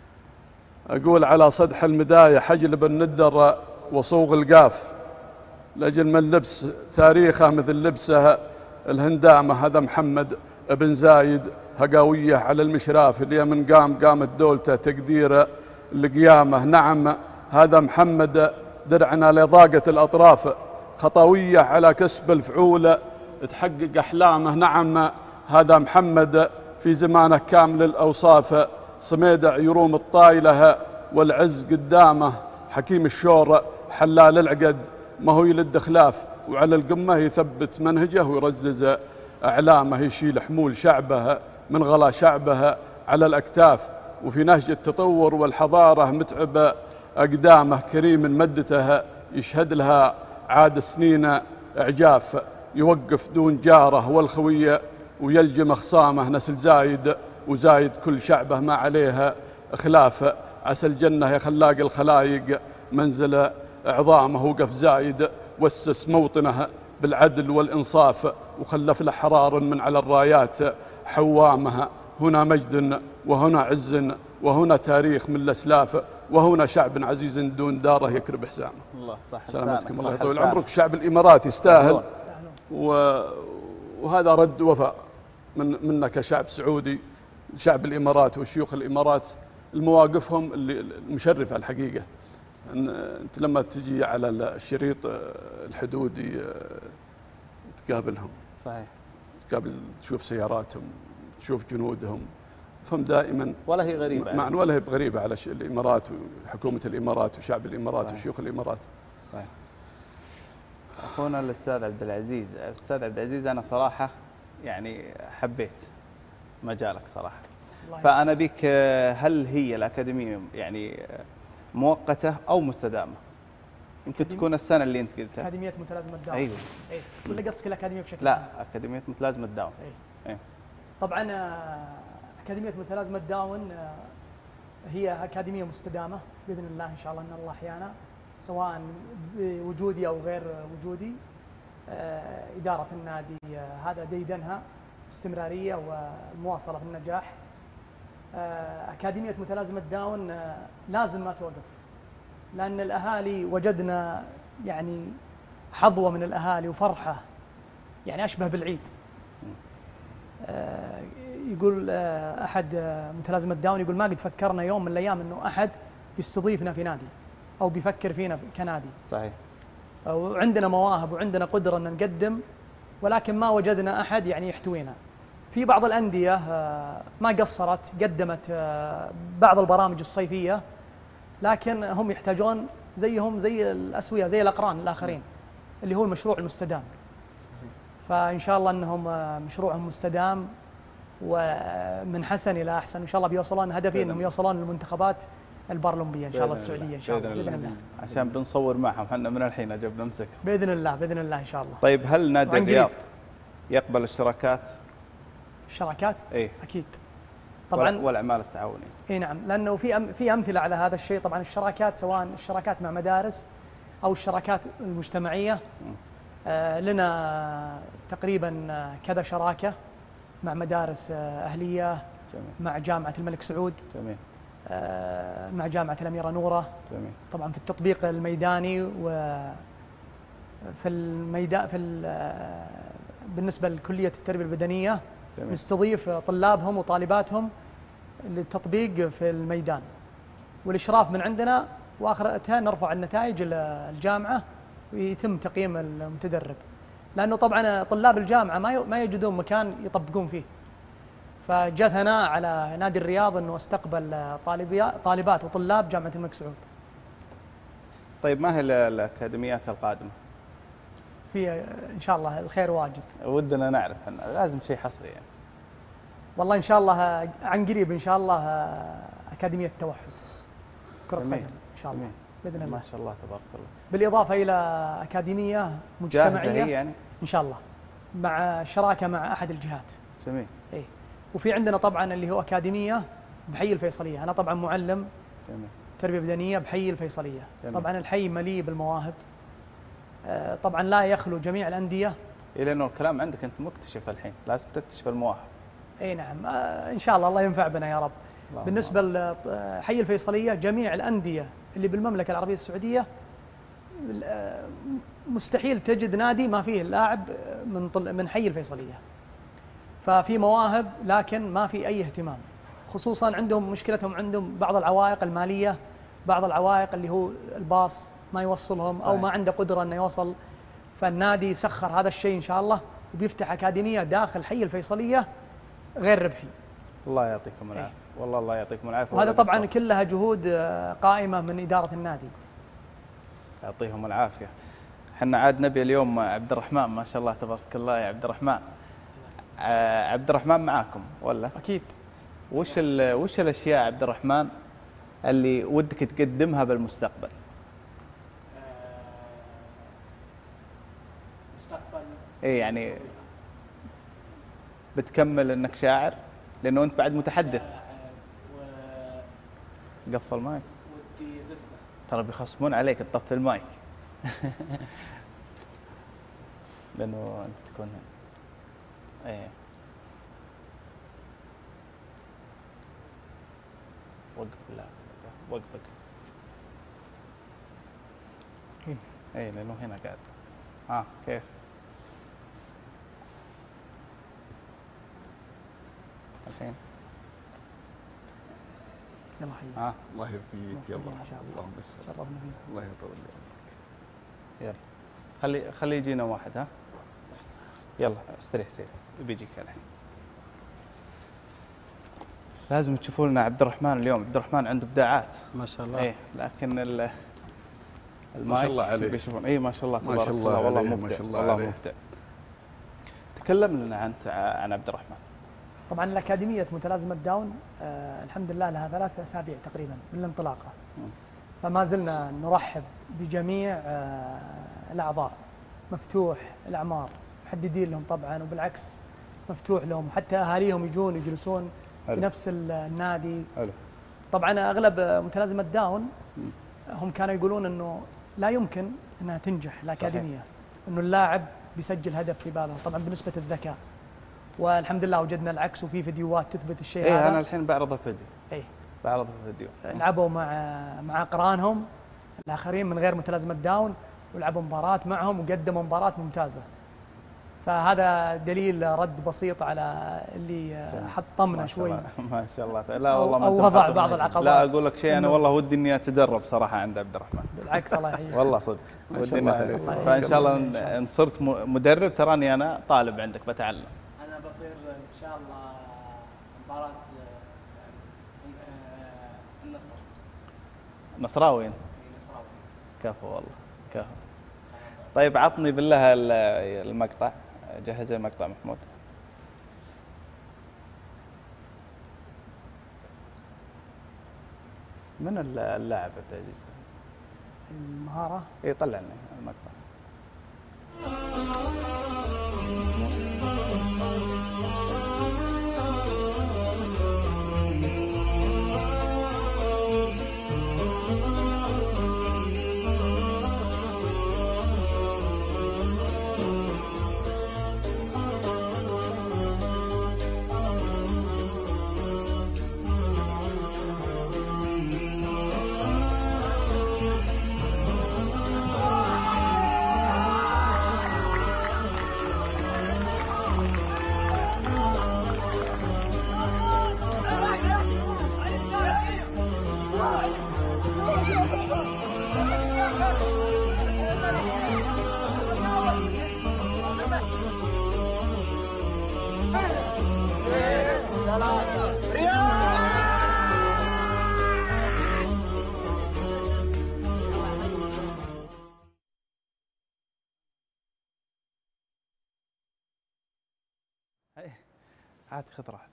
أقول على صدح المداية حجلب الندر وصوغ القاف، لأجل من لبس تاريخه مثل لبسه الهندامة. هذا محمد بن زايد هقاوية على المشراف، اللي من قام قامت دولته تقدير القيامة. نعم هذا محمد درعنا لضاقة الأطراف، خطوية على كسب الفعول تحقق أحلامه. نعم هذا محمد في زمانه كامل الأوصاف، صميدع يروم الطايلة والعز قدامه. حكيم الشور حلال العقد ما هو يلد خلاف، وعلى القمة يثبت منهجه ويرزز أعلامه. يشيل حمول شعبه من غلا شعبه على الأكتاف، وفي نهج التطور والحضارة متعب أقدامه. كريم مدته يشهد لها عاد سنين إعجاف، يوقف دون جاره والخوية ويلجم خصامه. نسل زايد وزايد كل شعبه ما عليها خلاف، عسى الجنة يا خلاق الخلايق منزل عظامه. وقف زايد وسس موطنه بالعدل والإنصاف، وخلف الأحرار من على الرايات حوامها. هنا مجد وهنا عز وهنا تاريخ من الأسلاف، وهنا شعب عزيز دون داره يكرب حسامه. الله صح. سلامتكم الله يطول عمرك. الشعب الإماراتي يستاهل، وهذا رد وفاء من منا كشعب سعودي. شعب الإمارات وشيوخ الإمارات المواقفهم اللي المشرفة الحقيقة. أنت لما تجي على الشريط الحدودي تقابلهم، صحيح، تقابل تشوف سياراتهم، تشوف جنودهم، فهم دائما ولا هي غريبة مع ولا هي بغريبة على الإمارات وحكومة الإمارات وشعب الإمارات. صحيح. وشيوخ الإمارات. صحيح. أخونا الأستاذ عبد العزيز، الأستاذ عبد العزيز أنا صراحة يعني حبيت مجالك صراحة، فأنا بيك هل هي الأكاديمية يعني مؤقتة أو مستدامة؟ يمكن تكون السنة اللي أنت قلتها. أكاديمية متلازمة الداون. أيوه. أي. ولا قصدك الأكاديمية بشكل لا، أكاديمية متلازمة الداون. أي. أي. طبعا أكاديمية متلازمة الداون هي أكاديمية مستدامة بإذن الله، إن شاء الله أن الله أحيانا سواء بوجودي أو غير وجودي. إدارة النادي هذا ديدنها استمرارية ومواصلة في النجاح. أكاديمية متلازمة الداون لازم ما توقف، لأن الأهالي وجدنا يعني حظوة من الأهالي وفرحة يعني أشبه بالعيد. يقول أحد متلازمة الداون، يقول ما قد فكرنا يوم من الأيام أنه أحد يستضيفنا في نادي أو بيفكر فينا كنادي. صحيح. وعندنا مواهب وعندنا قدرة أن نقدم، ولكن ما وجدنا أحد يعني يحتوينا. في بعض الأندية ما قصرت، قدمت بعض البرامج الصيفية، لكن هم يحتاجون زيهم زي الأسوية زي الأقران الآخرين اللي هو المشروع المستدام. فإن شاء الله أنهم مشروعهم مستدام ومن حسن إلى أحسن. إن شاء الله بيوصلون هدفي أنهم يوصلون للمنتخبات البارالمبية إن شاء الله السعودية إن شاء الله بإذن الله، عشان بنصور معهم احنا من الحين أجب نمسك بإذن الله بإذن الله إن شاء الله. طيب هل نادي الرياض يقبل الشراكات؟ الشراكات؟ إيه أكيد طبعا، والأعمال التعاونية. اي نعم، لانه في أم في امثله على هذا الشيء. طبعا الشراكات سواء الشراكات مع مدارس او الشراكات المجتمعيه، آه لنا تقريبا كذا شراكه مع مدارس آه اهليه. جميل. مع جامعه الملك سعود. جميل. آه مع جامعه الاميره نوره. جميل. طبعا في التطبيق الميداني وفي الميدان في بالنسبه لكليه التربيه البدنيه. جميل. نستضيف طلابهم وطالباتهم للتطبيق في الميدان، والإشراف من عندنا، وآخرتها نرفع النتائج الجامعة ويتم تقييم المتدرب، لأنه طبعا طلاب الجامعة ما ما يجدون مكان يطبقون فيه. فجاء ثناء على نادي الرياض أنه استقبل طالبات وطلاب جامعة الملك سعود. طيب ما هي الأكاديميات القادمة؟ في إن شاء الله الخير واجد. ودنا نعرف، احنا لازم شيء حصري يعني. والله إن شاء الله عن قريب إن شاء الله أكاديمية التوحد كرة قدم إن شاء الله بإذن الله. ما شاء الله تبارك الله. بالإضافة إلى أكاديمية مجتمعية يعني إن شاء الله مع شراكة مع أحد الجهات. جميل. إيه. وفي عندنا طبعا اللي هو أكاديمية بحي الفيصلية. أنا طبعا معلم جميل. تربية بدنية بحي الفيصلية. جميل. طبعا الحي مليء بالمواهب. آه طبعا لا يخلو جميع الأندية. إيه لأنه الكلام عندك أنت مكتشف الحين، لازم تكتشف المواهب. اي نعم، آه ان شاء الله الله ينفع بنا يا رب. بالنسبه لحي الفيصليه جميع الانديه اللي بالمملكه العربيه السعوديه مستحيل تجد نادي ما فيه لاعب من طل... من حي الفيصليه. ففي مواهب لكن ما في اي اهتمام، خصوصا عندهم مشكلتهم عندهم بعض العوائق الماليه، بعض العوائق اللي هو الباص ما يوصلهم صحيح. او ما عنده قدره انه يوصل. فالنادي سخر هذا الشيء ان شاء الله وبيفتح اكاديميه داخل حي الفيصليه غير ربحي. الله يعطيكم العافيه، والله الله يعطيكم العافيه. وهذا طبعا كلها جهود قائمه من اداره النادي. يعطيهم العافيه. احنا عاد نبي اليوم عبد الرحمن، ما شاء الله تبارك الله يا عبد الرحمن. عبد الرحمن معاكم ولا؟ اكيد. وش وش الاشياء عبد الرحمن اللي ودك تقدمها بالمستقبل؟ مستقبل اي يعني بتكمل انك شاعر؟ لانه انت بعد متحدث. و... قفل المايك. ودي زسمه. ترى بيخصمون عليك تطفي المايك. لانه انت تكون ايه وقف. لا وقفك. ايه لانه هنا قاعد. اه كيف؟ الحين يلا حي. اه الله يبقيك. يلا اللهم بس شرفنا فيك. الله يطول عمرك. يلا خلي خلي يجينا واحد. ها يلا استريح سير بيجيك الحين. لازم تشوفوا لنا عبد الرحمن اليوم. عبد الرحمن عنده ابداعات ما شاء الله. ايه لكن ال ما شاء الله عليه. بيشوفون اي ما شاء الله تبارك ما شاء الله والله عليه. مبدع. ما شاء الله والله عليه. مبدع. تكلم لنا انت عن عبد الرحمن. طبعا الأكاديمية متلازمة داون آه الحمد لله لها ثلاث أسابيع تقريبا من الانطلاقة. فما زلنا نرحب بجميع آه الأعضاء، مفتوح الأعمار، محددين لهم طبعا، وبالعكس مفتوح لهم، حتى أهاليهم يجون يجلسون حلو. بنفس النادي. حلو. طبعا أغلب متلازمة داون هم كانوا يقولون أنه لا يمكن أنها تنجح الأكاديمية، أنه اللاعب بيسجل هدف في باله، طبعا بنسبة الذكاء. والحمد لله وجدنا العكس، وفي فيديوهات تثبت الشيء إيه هذا. انا الحين بعرض الفيديو. ايه بعرض الفيديو. لعبوا مع مع اقرانهم الاخرين من غير متلازمه داون، ولعبوا مباراه معهم وقدموا مباراه ممتازه. فهذا دليل رد بسيط على اللي حطمنا شوي. ما شاء الله. لا والله ما أو وضع بعض العقبات. لا اقول لك شيء، انا والله ودي اني اتدرب صراحه عند عبد الرحمن. بالعكس الله يحييك. والله صدق ودي اني اتدرب. فان شاء الله ان صرت مدرب تراني انا طالب عندك بتعلم. انا بصير ان شاء الله مباراه النصر. نصراوي انت؟ نصراوي. كفو والله كفو. طيب عطني بالله المقطع، جهز المقطع محمود. من اللاعب عبد العزيز؟ المهاره؟ اي طلع لنا المقطع. هات خذ راحتك.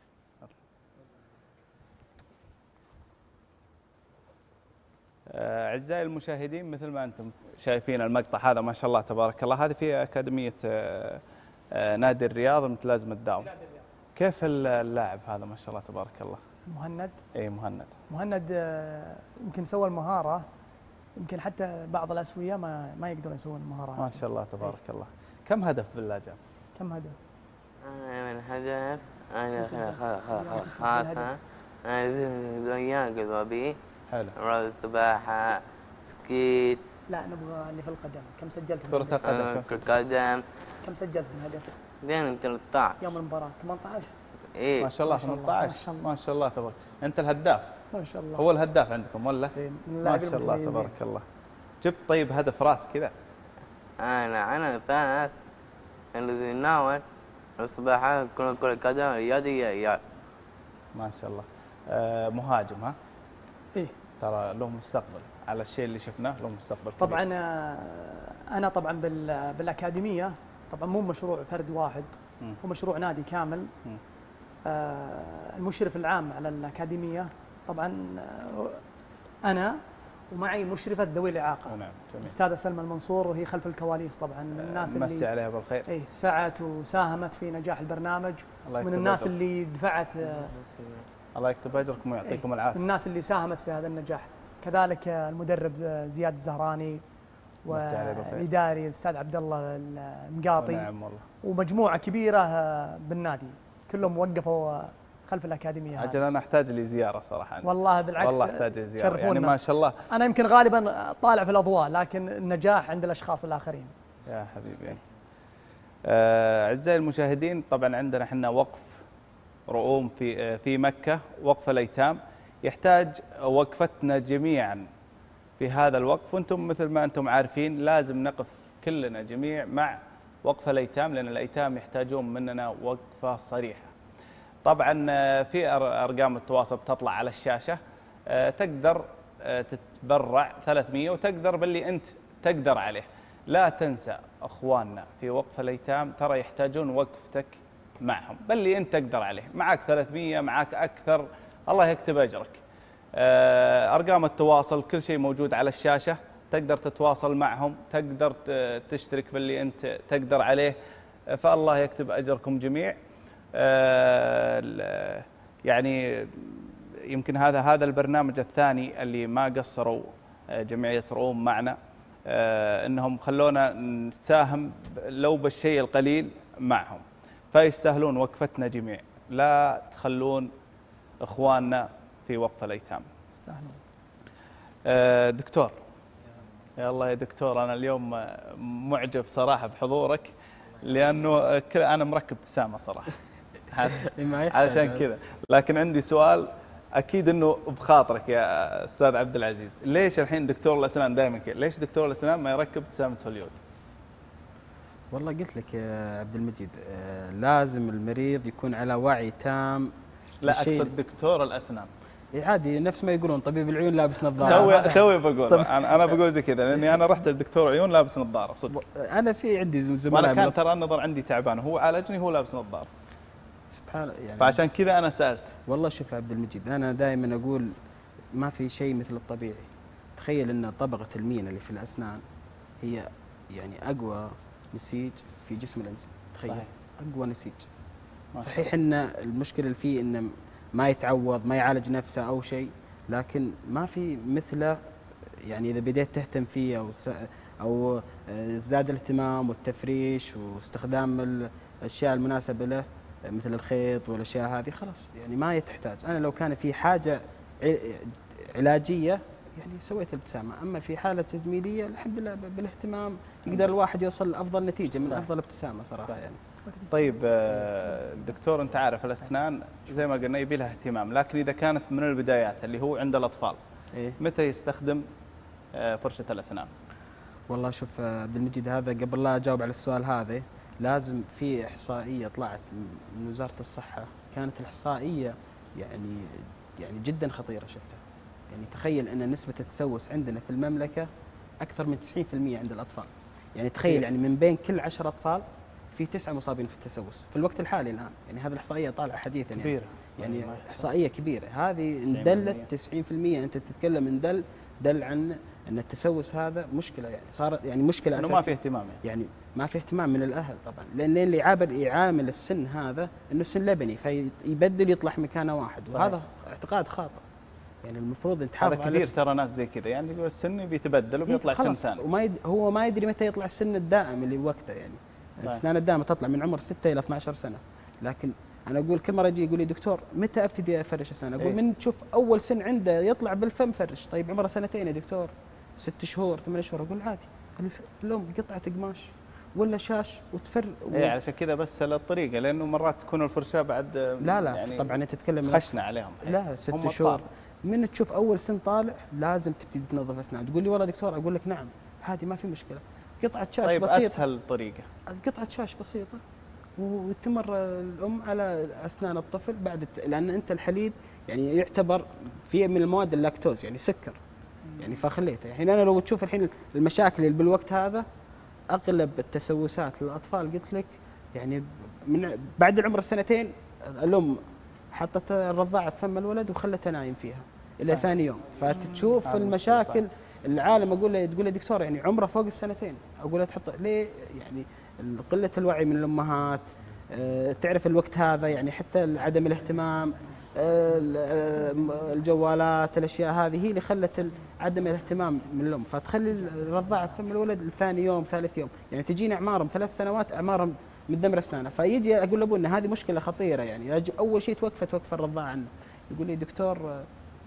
أعزائي المشاهدين، مثل ما أنتم شايفين المقطع هذا ما شاء الله تبارك الله، هذه في أكاديمية نادي الرياض متلازمة داون. كيف اللاعب هذا ما شاء الله تبارك الله؟ مهند. اي مهند. مهند يمكن سوى المهارة، يمكن حتى بعض الأسوية ما ما يقدرون يسوون المهارة. ما شاء الله تبارك الله. كم هدف بالله جاب؟ كم هدف؟ أنا من هدف أنا خل خل خاطة أنا وياه قضبي. حلو. رياضة السباحة، سكيت، لا نبغى اللي في القدم، كم سجلت من كرة هدف؟ القدم آه، كم كرة سجلت؟ قدم كم سجلت من هدف دين ثلاثة عشر. يوم المباراة؟ ثمانية عشر. ايه ما شاء الله ما شاء الله، ثمانية ما عشر. شاء الله. ما شاء الله تبارك. انت الهداف، ما شاء الله. هو الهداف عندكم ولا؟ إيه، من ما اللاعبين شاء الله المتميزين. تبارك الله. جبت طيب هدف راس كذا؟ انا انا فاس اللي ناول الصباح كرة كرة قدم رياضية رياض. ما شاء الله. آه مهاجم ها؟ ايه ترى له مستقبل على الشيء اللي شفناه، له مستقبل كبير. طبعا آه، انا طبعا بال- بالاكاديميه طبعا مو مشروع فرد واحد، مم. هو مشروع نادي كامل. مم. آه، المشرف العام على الاكاديميه طبعا آه، انا ومعي مشرفه ذوي الاعاقه نعم جميل. الاستاذه سلمى المنصور، وهي خلف الكواليس طبعا من الناس مسي اللي عليها بالخير. اي سعت وساهمت في نجاح البرنامج، الله من يكتب الناس أجرك. اللي دفعت آه، الله يكتب اجركم ويعطيكم العافيه. الناس اللي ساهمت في هذا النجاح. كذلك المدرب زياد الزهراني مسي عليه بالخير. والاداري الاستاذ عبد الله المقاطي، نعم والله. ومجموعه كبيره بالنادي كلهم وقفوا خلف الاكاديميه اجل هذه. انا احتاج لي زياره صراحه. والله بالعكس والله احتاج لي زياره يعني تشرفونا. ما شاء الله. انا يمكن غالبا طالع في الاضواء، لكن النجاح عند الاشخاص الاخرين. يا حبيبي انت. آه، اعزائي المشاهدين، طبعا عندنا احنا وقف رؤوم في آه، في مكه، وقف الايتام، يحتاج وقفتنا جميعا في هذا الوقف، وانتم مثل ما انتم عارفين لازم نقف كلنا جميع مع وقف الايتام، لان الايتام يحتاجون مننا وقفه صريحه. طبعا آه، في أر- ارقام التواصل بتطلع على الشاشه، آه، تقدر آه، تتبرع ثلاثمئة، وتقدر باللي انت تقدر عليه. لا تنسى اخواننا في وقف الايتام ترى يحتاجون وقفتك معهم، باللي انت تقدر عليه. معك ثلاثمئة، معك اكثر، الله يكتب اجرك. آه، ارقام التواصل كل شيء موجود على الشاشه، تقدر تتواصل معهم، تقدر ت- تشترك باللي انت تقدر عليه. آه، فالله يكتب اجركم جميع. آه، ال- يعني يمكن هذا هذا البرنامج الثاني اللي ما قصروا آه، جمعيه رؤوم معنا، آه، انهم خلونا نساهم لو بالشيء القليل معهم، فيستاهلون وقفتنا جميع. لا تخلون اخواننا في وقف الايتام. يستاهلون. آه، دكتور، يا الله يا دكتور، انا اليوم آه، معجب صراحه بحضورك، لانه آه، ك- انا مركب ابتسامه صراحه ما يحتاج. علشان كذا. لكن عندي سؤال اكيد انه بخاطرك يا استاذ عبد العزيز، ليش الحين دكتور الاسنان دائما كذا؟ ليش دكتور الاسنان ما يركب ابتسامه هوليود؟ والله قلت لك يا عبد المجيد، آه، لازم المريض يكون على وعي تام. لا بالشيء- اقصد دكتور الاسنان. إيه عادي، نفس ما يقولون طبيب العيون لابس نظاره. توي توي بقول انا انا بقول زي كذا، لاني انا رحت لدكتور عيون لابس نظاره صدق، انا في عندي وانا زملاء كان من- ترى النظر عندي تعبان وهو عالجني هو لابس نظاره، سبحان الله يعني. فعشان كذا انا سالت. والله شوف يا عبد المجيد، انا دائما اقول ما في شيء مثل الطبيعي. تخيل ان طبقه المينا اللي في الاسنان هي يعني اقوى نسيج في جسم الانسان. تخيل صحيح. اقوى نسيج. ما شاء صحيح ان المشكله اللي فيه انه ما يتعوض، ما يعالج نفسه او شيء، لكن ما في مثله. يعني اذا بديت تهتم فيه او س- او آه، زاد الاهتمام والتفريش واستخدام الاشياء المناسبه له مثل الخيط والاشياء هذه، خلاص يعني ما تحتاج. انا لو كان في حاجه ع- علاجيه يعني سويت الابتسامه، اما في حاله تجميليه الحمد لله ب- بالاهتمام يقدر الواحد يوصل لافضل نتيجه من صح. افضل ابتسامه صراحه صح. يعني. طيب آه، دكتور، انت عارف الاسنان زي ما قلنا يبي لها اهتمام، لكن اذا كانت من البدايات اللي هو عند الاطفال، ايه متى يستخدم آه، فرشه الاسنان؟ والله شوف آه، عبد المجيد، هذا قبل لا اجاوب على السؤال هذا لازم في احصائيه طلعت من وزاره الصحه، كانت الاحصائيه يعني يعني جدا خطيره شفتها. يعني تخيل ان نسبه التسوس عندنا في المملكه اكثر من تسعين بالمئة عند الاطفال. يعني تخيل يعني من بين كل عشرة اطفال في تسعه مصابين في التسوس في الوقت الحالي الان. يعني هذه الاحصائيه طالعه حديثا يعني. كبيره يعني احصائيه كبيره هذه تسعين ان بالمئة. دلت تسعين بالمئة. انت تتكلم ان دل دل عن ان التسوس هذا مشكله، يعني صارت يعني مشكله انه أساسية. ما في اهتمام يعني. يعني ما في اهتمام من الاهل طبعا، لان اللي يعامل يعامل السن هذا انه سن لبني فيبدل يطلع مكانه واحد، صحيح. وهذا اعتقاد خاطئ. يعني المفروض هذا نتحافظ على كثير الس- ترى ناس زي كذا، يعني يقول السن بيتبدل وبيطلع سن خلاص، ثاني. وما يد... هو ما يدري متى يطلع السن الدائم اللي وقته يعني. صحيح. الاسنان الدائمه تطلع من عمر ستة الى اثني عشر سنه، لكن انا اقول كل مره يجي يقول لي دكتور متى ابتدي افرش اسنان؟ اقول إيه. من تشوف اول سن عنده يطلع بالفم فرش. طيب عمره سنتين يا دكتور، ست شهور ثمان شهور، اقول عادي الام قطعه قماش ولا شاش وتفر و... اي علشان كذا بس الطريقه، لانه مرات تكون الفرشاه بعد لا لا يعني طبعا انت تتكلم خشنا عليهم. لا ست هم شهور أطفال. من تشوف اول سن طالع لازم تبتدي تنظف اسنان. تقول لي والله دكتور، اقول لك نعم عادي ما في مشكله، قطعه شاش طيب بسيطه. اسهل طريقه قطعه شاش بسيطه وتمر الام على اسنان الطفل بعد الت... لان انت الحليب يعني يعتبر فيه من المواد اللاكتوز يعني سكر يعني، فخليته يعني. انا لو تشوف الحين المشاكل اللي بالوقت هذا اغلب التسوسات للاطفال قلت لك يعني من بعد العمر السنتين الام حطت الرضاعه في فم الولد وخلته نايم فيها الى ثاني يوم. فتشوف المشاكل العالم. اقول له تقول لي دكتور يعني عمره فوق السنتين، اقول له تحط ليه يعني قله الوعي من الامهات. أه تعرف الوقت هذا يعني حتى عدم الاهتمام، أه الجوالات، الاشياء هذه هي اللي خلت عدم الاهتمام من الام، فتخلي الرضاعه في فم الولد ثاني يوم ثالث يوم. يعني تجينا اعمارهم ثلاث سنوات اعمارهم مدمر اسنانه. فيجي اقول لابونا هذه مشكله خطيره يعني، يجب اول شيء توقفه توقف الرضاعه عنه. يقول لي دكتور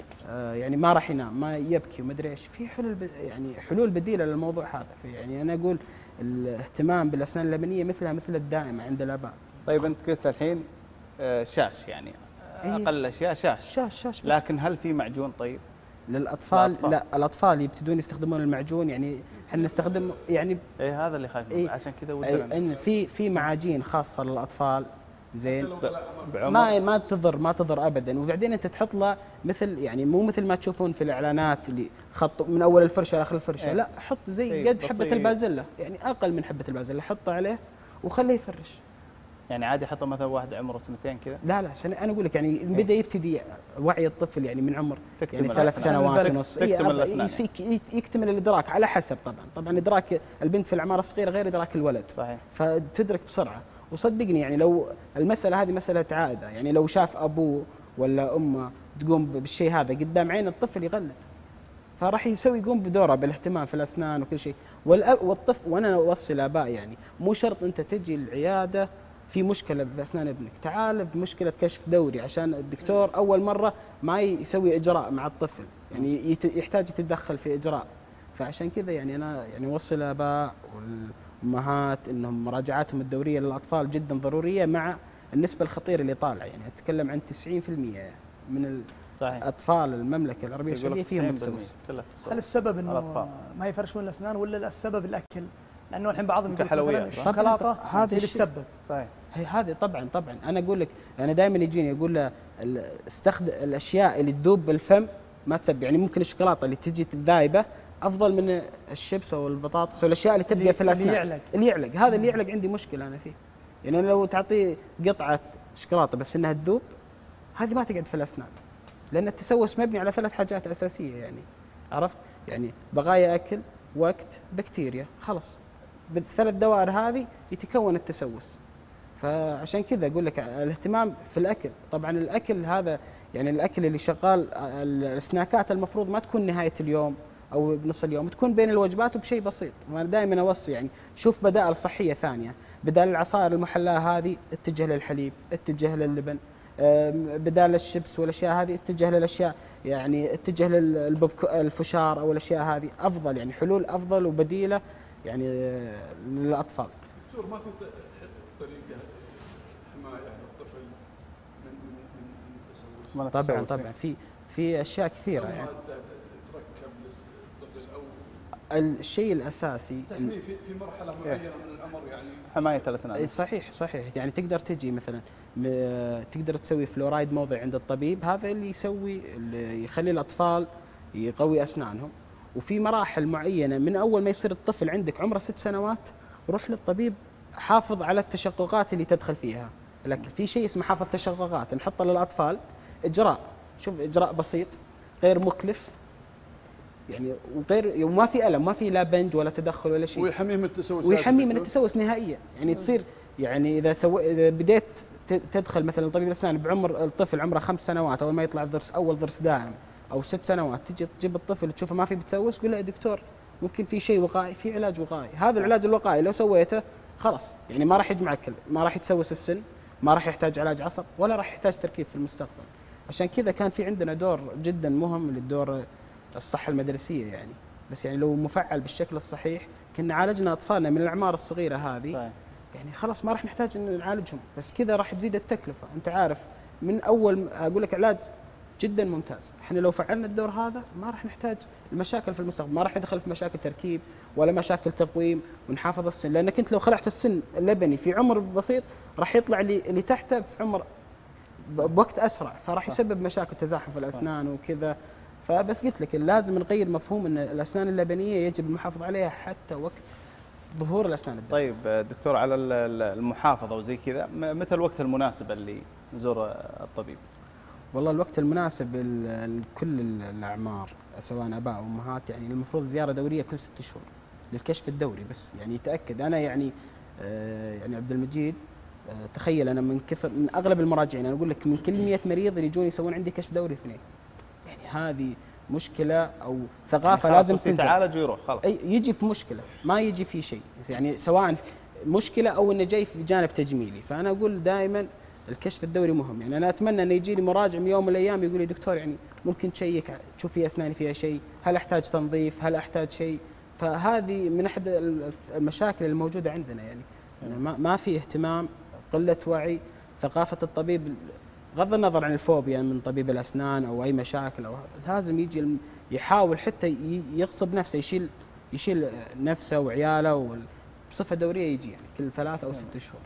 آه يعني ما راح ينام، ما يبكي وما ادري ايش. في حلول يعني حلول بديله للموضوع هذا. يعني انا اقول الاهتمام بالاسنان اللبنيه مثلها مثل الدائمه عند الاباء. طيب انت قلت الحين آه شاش يعني اقل الاشياء شاش شاش شاش بس. لكن هل في معجون طيب للاطفال؟ الأطفال. لا الاطفال يبتدون يستخدمون المعجون يعني احنا نستخدم يعني اي هذا اللي خايف منه. إيه عشان كذا ودنا ان في في معاجين خاصه للاطفال زين بعمر ما ما تضر ما تضر ابدا. وبعدين انت تحط له مثل يعني مو مثل ما تشوفون في الاعلانات اللي خط من اول الفرشه لاخر الفرشه. إيه. لا حط زي إيه، قد حبه بسيط. البازله يعني اقل من حبه البازله، حطه عليه وخليه يفرش. يعني عادي حطه مثلا واحد عمره سنتين كذا. لا لا عشان انا اقول لك يعني بدا يبتدي وعي الطفل يعني من عمر يعني تكتمل ثلاث الأسنان. سنوات تك- ونص. تكتمل إيه، الأسنان يسيك- يكتمل الادراك على حسب طبعا طبعا ادراك البنت في الاعمار الصغيره غير ادراك الولد. صحيح. فتدرك بسرعه. وصدقني يعني لو المساله هذه مساله عاده يعني لو شاف ابوه ولا امه تقوم بالشيء هذا قدام عين الطفل يغلط، فراح يسوي يقوم بدوره بالاهتمام في الاسنان وكل شيء. والأب والطفل وانا اوصي الاباء يعني مو شرط انت تجي العياده في مشكله باسنان ابنك، تعال بمشكله كشف دوري عشان الدكتور اول مره ما يسوي اجراء مع الطفل يعني يت- يحتاج يتدخل في اجراء. فعشان كذا يعني انا يعني اوصي الاباء والامهات انهم مراجعاتهم الدوريه للاطفال جدا ضروريه مع النسبه الخطيره اللي طالعه. يعني اتكلم عن تسعين بالمئة من صحيح. اطفال المملكه العربيه يقول لك السعوديه فيهم تسعين بالمئة تسوس. كلها تسوس. هل السبب انه الأطفال. ما يفرشون الاسنان ولا السبب الاكل؟ لانه الحين بعضهم يقول كحلويات. مثلا الشوكولاته طبعاً، هي هذا اللي الشيء. تسبب. صحيح. هي هذه طبعا طبعا انا اقول لك انا دائما يجيني اقول له ال- استخدم الاشياء اللي تذوب بالفم ما تسب. يعني ممكن الشوكولاته اللي تجي ذايبه افضل من الشيبس او البطاطس والاشياء اللي تبقى اللي- في الاسنان. اللي يعلق. اللي يعلق هذا اللي يعلق عندي مشكله انا فيه. يعني أنا لو تعطيه قطعه شوكولاته بس انها تذوب هذه ما تقعد في الاسنان، لان التسوس مبني على ثلاث حاجات اساسيه يعني عرفت؟ يعني بقايا اكل، وقت، بكتيريا، خلاص بالثلاث دوائر هذه يتكون التسوس. فعشان كذا اقول لك الاهتمام في الاكل. طبعا الاكل هذا يعني الاكل اللي شغال السناكات المفروض ما تكون نهايه اليوم او بنص اليوم، تكون بين الوجبات وبشيء بسيط. وانا دائما اوصي يعني شوف بدائل صحيه ثانيه، بدال العصائر المحلاه هذه اتجه للحليب، اتجه للبن، بدال الشيبس والاشياء هذه اتجه للاشياء يعني اتجه للفشار او الاشياء هذه افضل. يعني حلول افضل وبديله يعني للاطفال. دكتور ما في ط- طريقه حمايه للطفل من من من من التسوس؟ من طبعا التسوس. طبعا في في اشياء كثيره يعني. ماده تركب للطفل او الشيء الاساسي إن- تحميه في في مرحله معينه من العمر يعني. حمايه الاسنان. إي صحيح صحيح. يعني تقدر تجي مثلا م- تقدر تسوي فلورايد موضعي عند الطبيب، هذا اللي يسوي اللي يخلي الاطفال يقوي اسنانهم. وفي مراحل معينه من اول ما يصير الطفل عندك عمره ست سنوات روح للطبيب حافظ على التشققات اللي تدخل فيها. لكن في شيء اسمه حافظ تشققات نحطه للاطفال، اجراء شوف اجراء بسيط غير مكلف يعني وغير وما في الم ما في لا بنج ولا تدخل ولا شيء، ويحميه من التسوس. ويحمي من التسوس نهائيا. يعني تصير يعني اذا سو اذا بديت ت- تدخل مثلا طبيب الاسنان بعمر الطفل عمره خمس سنوات اول ما يطلع الضرس اول ضرس دائم او ست سنوات، تجي تجيب الطفل تشوفه ما في بتسوس قول له يا دكتور ممكن في شيء وقائي، في علاج وقائي. هذا العلاج الوقائي لو سويته خلاص يعني ما راح يجمع كل ما راح يتسوس السن، ما راح يحتاج علاج عصب ولا راح يحتاج تركيب في المستقبل. عشان كذا كان في عندنا دور جدا مهم للدور الصحه المدرسيه يعني بس يعني لو مفعل بالشكل الصحيح كنا عالجنا اطفالنا من الاعمار الصغيره هذه. صحيح. يعني خلاص ما راح نحتاج ان نعالجهم، بس كذا راح تزيد التكلفه. انت عارف من اول اقول لك علاج جدا ممتاز، احنا لو فعلنا الدور هذا ما راح نحتاج المشاكل في المستقبل، ما راح ندخل في مشاكل تركيب ولا مشاكل تقويم ونحافظ السن، لانك انت لو خلعت السن اللبني في عمر بسيط راح يطلع اللي اللي تحته في عمر بوقت اسرع، فراح يسبب مشاكل تزاحف الاسنان وكذا. فبس قلت لك لازم نغير مفهوم ان الاسنان اللبنيه يجب المحافظه عليها حتى وقت ظهور الاسنان الدم. طيب دكتور، على المحافظه وزي كذا، متى الوقت المناسب اللي نزور الطبيب؟ والله الوقت المناسب لكل الاعمار سواء اباء او امهات، يعني المفروض زياره دوريه كل ست شهور للكشف الدوري، بس يعني يتاكد. انا يعني آه يعني عبد المجيد، آه تخيل انا من كثر من اغلب المراجعين، انا اقول لك من كل مئة مريض اللي يجون يسوون عندي كشف دوري اثنين. يعني هذه مشكله او ثقافه يعني لازم تنزل. يتعالج ويروح خلاص. اي يجي في مشكله ما يجي في شيء، يعني سواء مشكله او انه جاي في جانب تجميلي. فانا اقول دائما الكشف الدوري مهم. يعني انا اتمنى انه يجي لي مراجع من يوم من الايام يقول لي دكتور يعني ممكن تشيك تشوف في اسناني فيها شيء، هل احتاج تنظيف، هل احتاج شيء. فهذه من احد المشاكل الموجوده عندنا، يعني ما ما في اهتمام، قله وعي، ثقافه الطبيب، بغض النظر عن الفوبيا من طبيب الاسنان او اي مشاكل او لازم يجي يحاول حتى يغصب نفسه يشيل يشيل نفسه وعياله بصفه دوريه، يجي يعني كل ثلاث او ست شهور.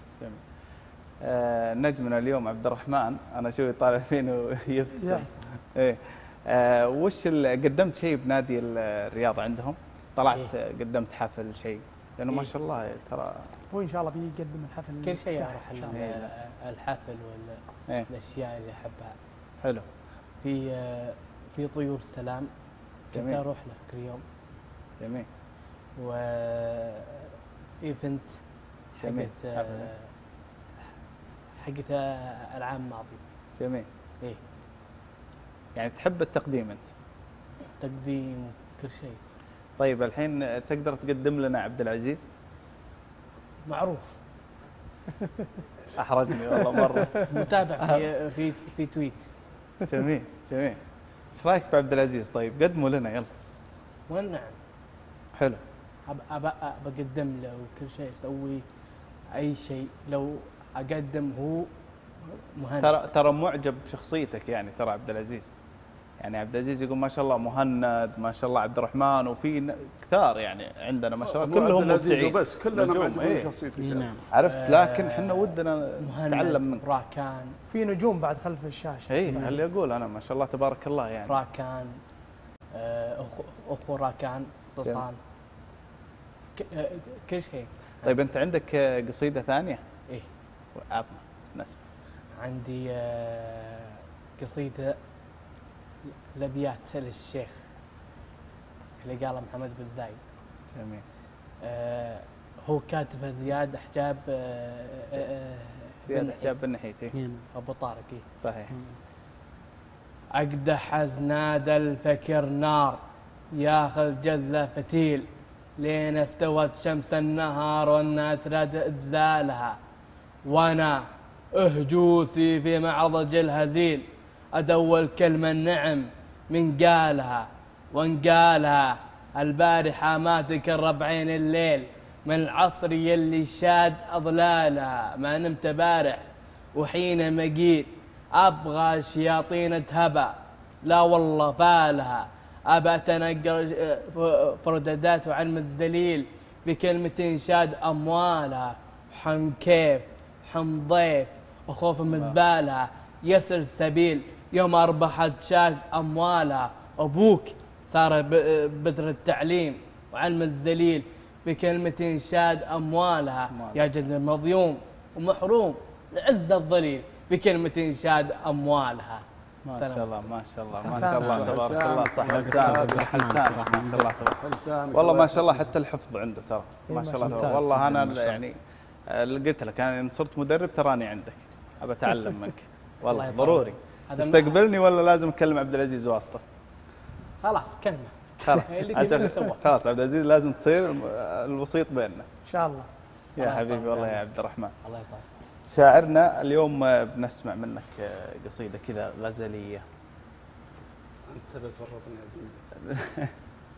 آه نجمنا اليوم عبد الرحمن، انا شوي طالع فين ويبتسم. ايه آه وش قدمت شيء بنادي الرياض عندهم؟ طلعت إيه؟ قدمت حفل شيء؟ لانه إيه؟ ما شاء الله ترى هو ان شاء الله بيقدم الحفل كل شيء راح الحفل ولا إيه؟ الاشياء اللي احبها. حلو. في في طيور السلام كنت اروح له كل يوم. جميل. و ايفنت حقت حقت العام الماضي. جميل. ايه يعني تحب التقديم انت؟ تقديم كل شيء. طيب الحين تقدر تقدم لنا عبد العزيز؟ معروف. احرجني والله مره. متابع في في في تويت. جميل جميل. ايش رايك بعبد العزيز؟ طيب قدموا لنا يلا. والنعم. حلو. ابى بقدم له كل شيء، اسوي اي شيء لو اقدم. هو مهند. ترى ترى معجب بشخصيتك يعني، ترى عبد العزيز يعني عبد العزيز يقول ما شاء الله مهند، ما شاء الله عبد الرحمن، وفي كثار يعني عندنا ما شاء الله كلهم مبدعين بس كلنا معجبين بشخصيتك. نعم عرفت، لكن احنا ودنا نتعلم منك. راكان في نجوم بعد خلف الشاشه. اي اللي اقول انا ما شاء الله تبارك الله يعني. راكان اخو اخو راكان سلطان كل شيء. طيب انت عندك قصيده ثانيه؟ ايه عطنا نسمع. عندي قصيده الابيات للشيخ اللي قالها محمد بن زايد. جميل. آه هو كاتبها زياد حجاب آه آه زياد حجاب بن نحيتي ابو طارق. صحيح. اقدح ازناد الفكر نار، ياخذ جزه فتيل، لين استوت شمس النهار والنا تراد ابزالها، وانا اهجوسي في معضج الهزيل، ادول كلمه النعم من قالها، وان قالها البارحه ما تكر بعين الليل، من العصر يلي شاد اضلالها، ما نمت بارح وحين مقيل، ابغى الشياطين تهبى لا والله فالها، ابى اتنقل فرددات وعلم الذليل، بكلمة شاد اموالها، حم كيف حم ضيف وخوف مزبالها، يسر السبيل يوم اربحت شاد اموالها، ابوك صار بدر التعليم وعلم الذليل، بكلمة شاد اموالها، يا جد المظيوم ومحروم العز الظليل، بكلمة شاد اموالها. ما شاء الله ما شاء الله ما شاء الله تبارك الله. صح لسان حلسان ما شاء الله تبارك والله ما شاء الله. حتى الحفظ عنده ترى ما شاء الله. والله انا يعني قلت لك انا ان صرت مدرب تراني عندك، ابى اتعلم منك والله ضروري. تستقبلني ولا لازم اكلم عبد العزيز واسطه؟ خلاص كلمه. خلاص خلاص عبد العزيز لازم تصير الوسيط بيننا ان شاء الله. يا حبيبي والله يا عبد الرحمن. الله يطول. شاعرنا اليوم بنسمع منك قصيدة كذا غزلية. أنت بتورطني يا عبد المجيد.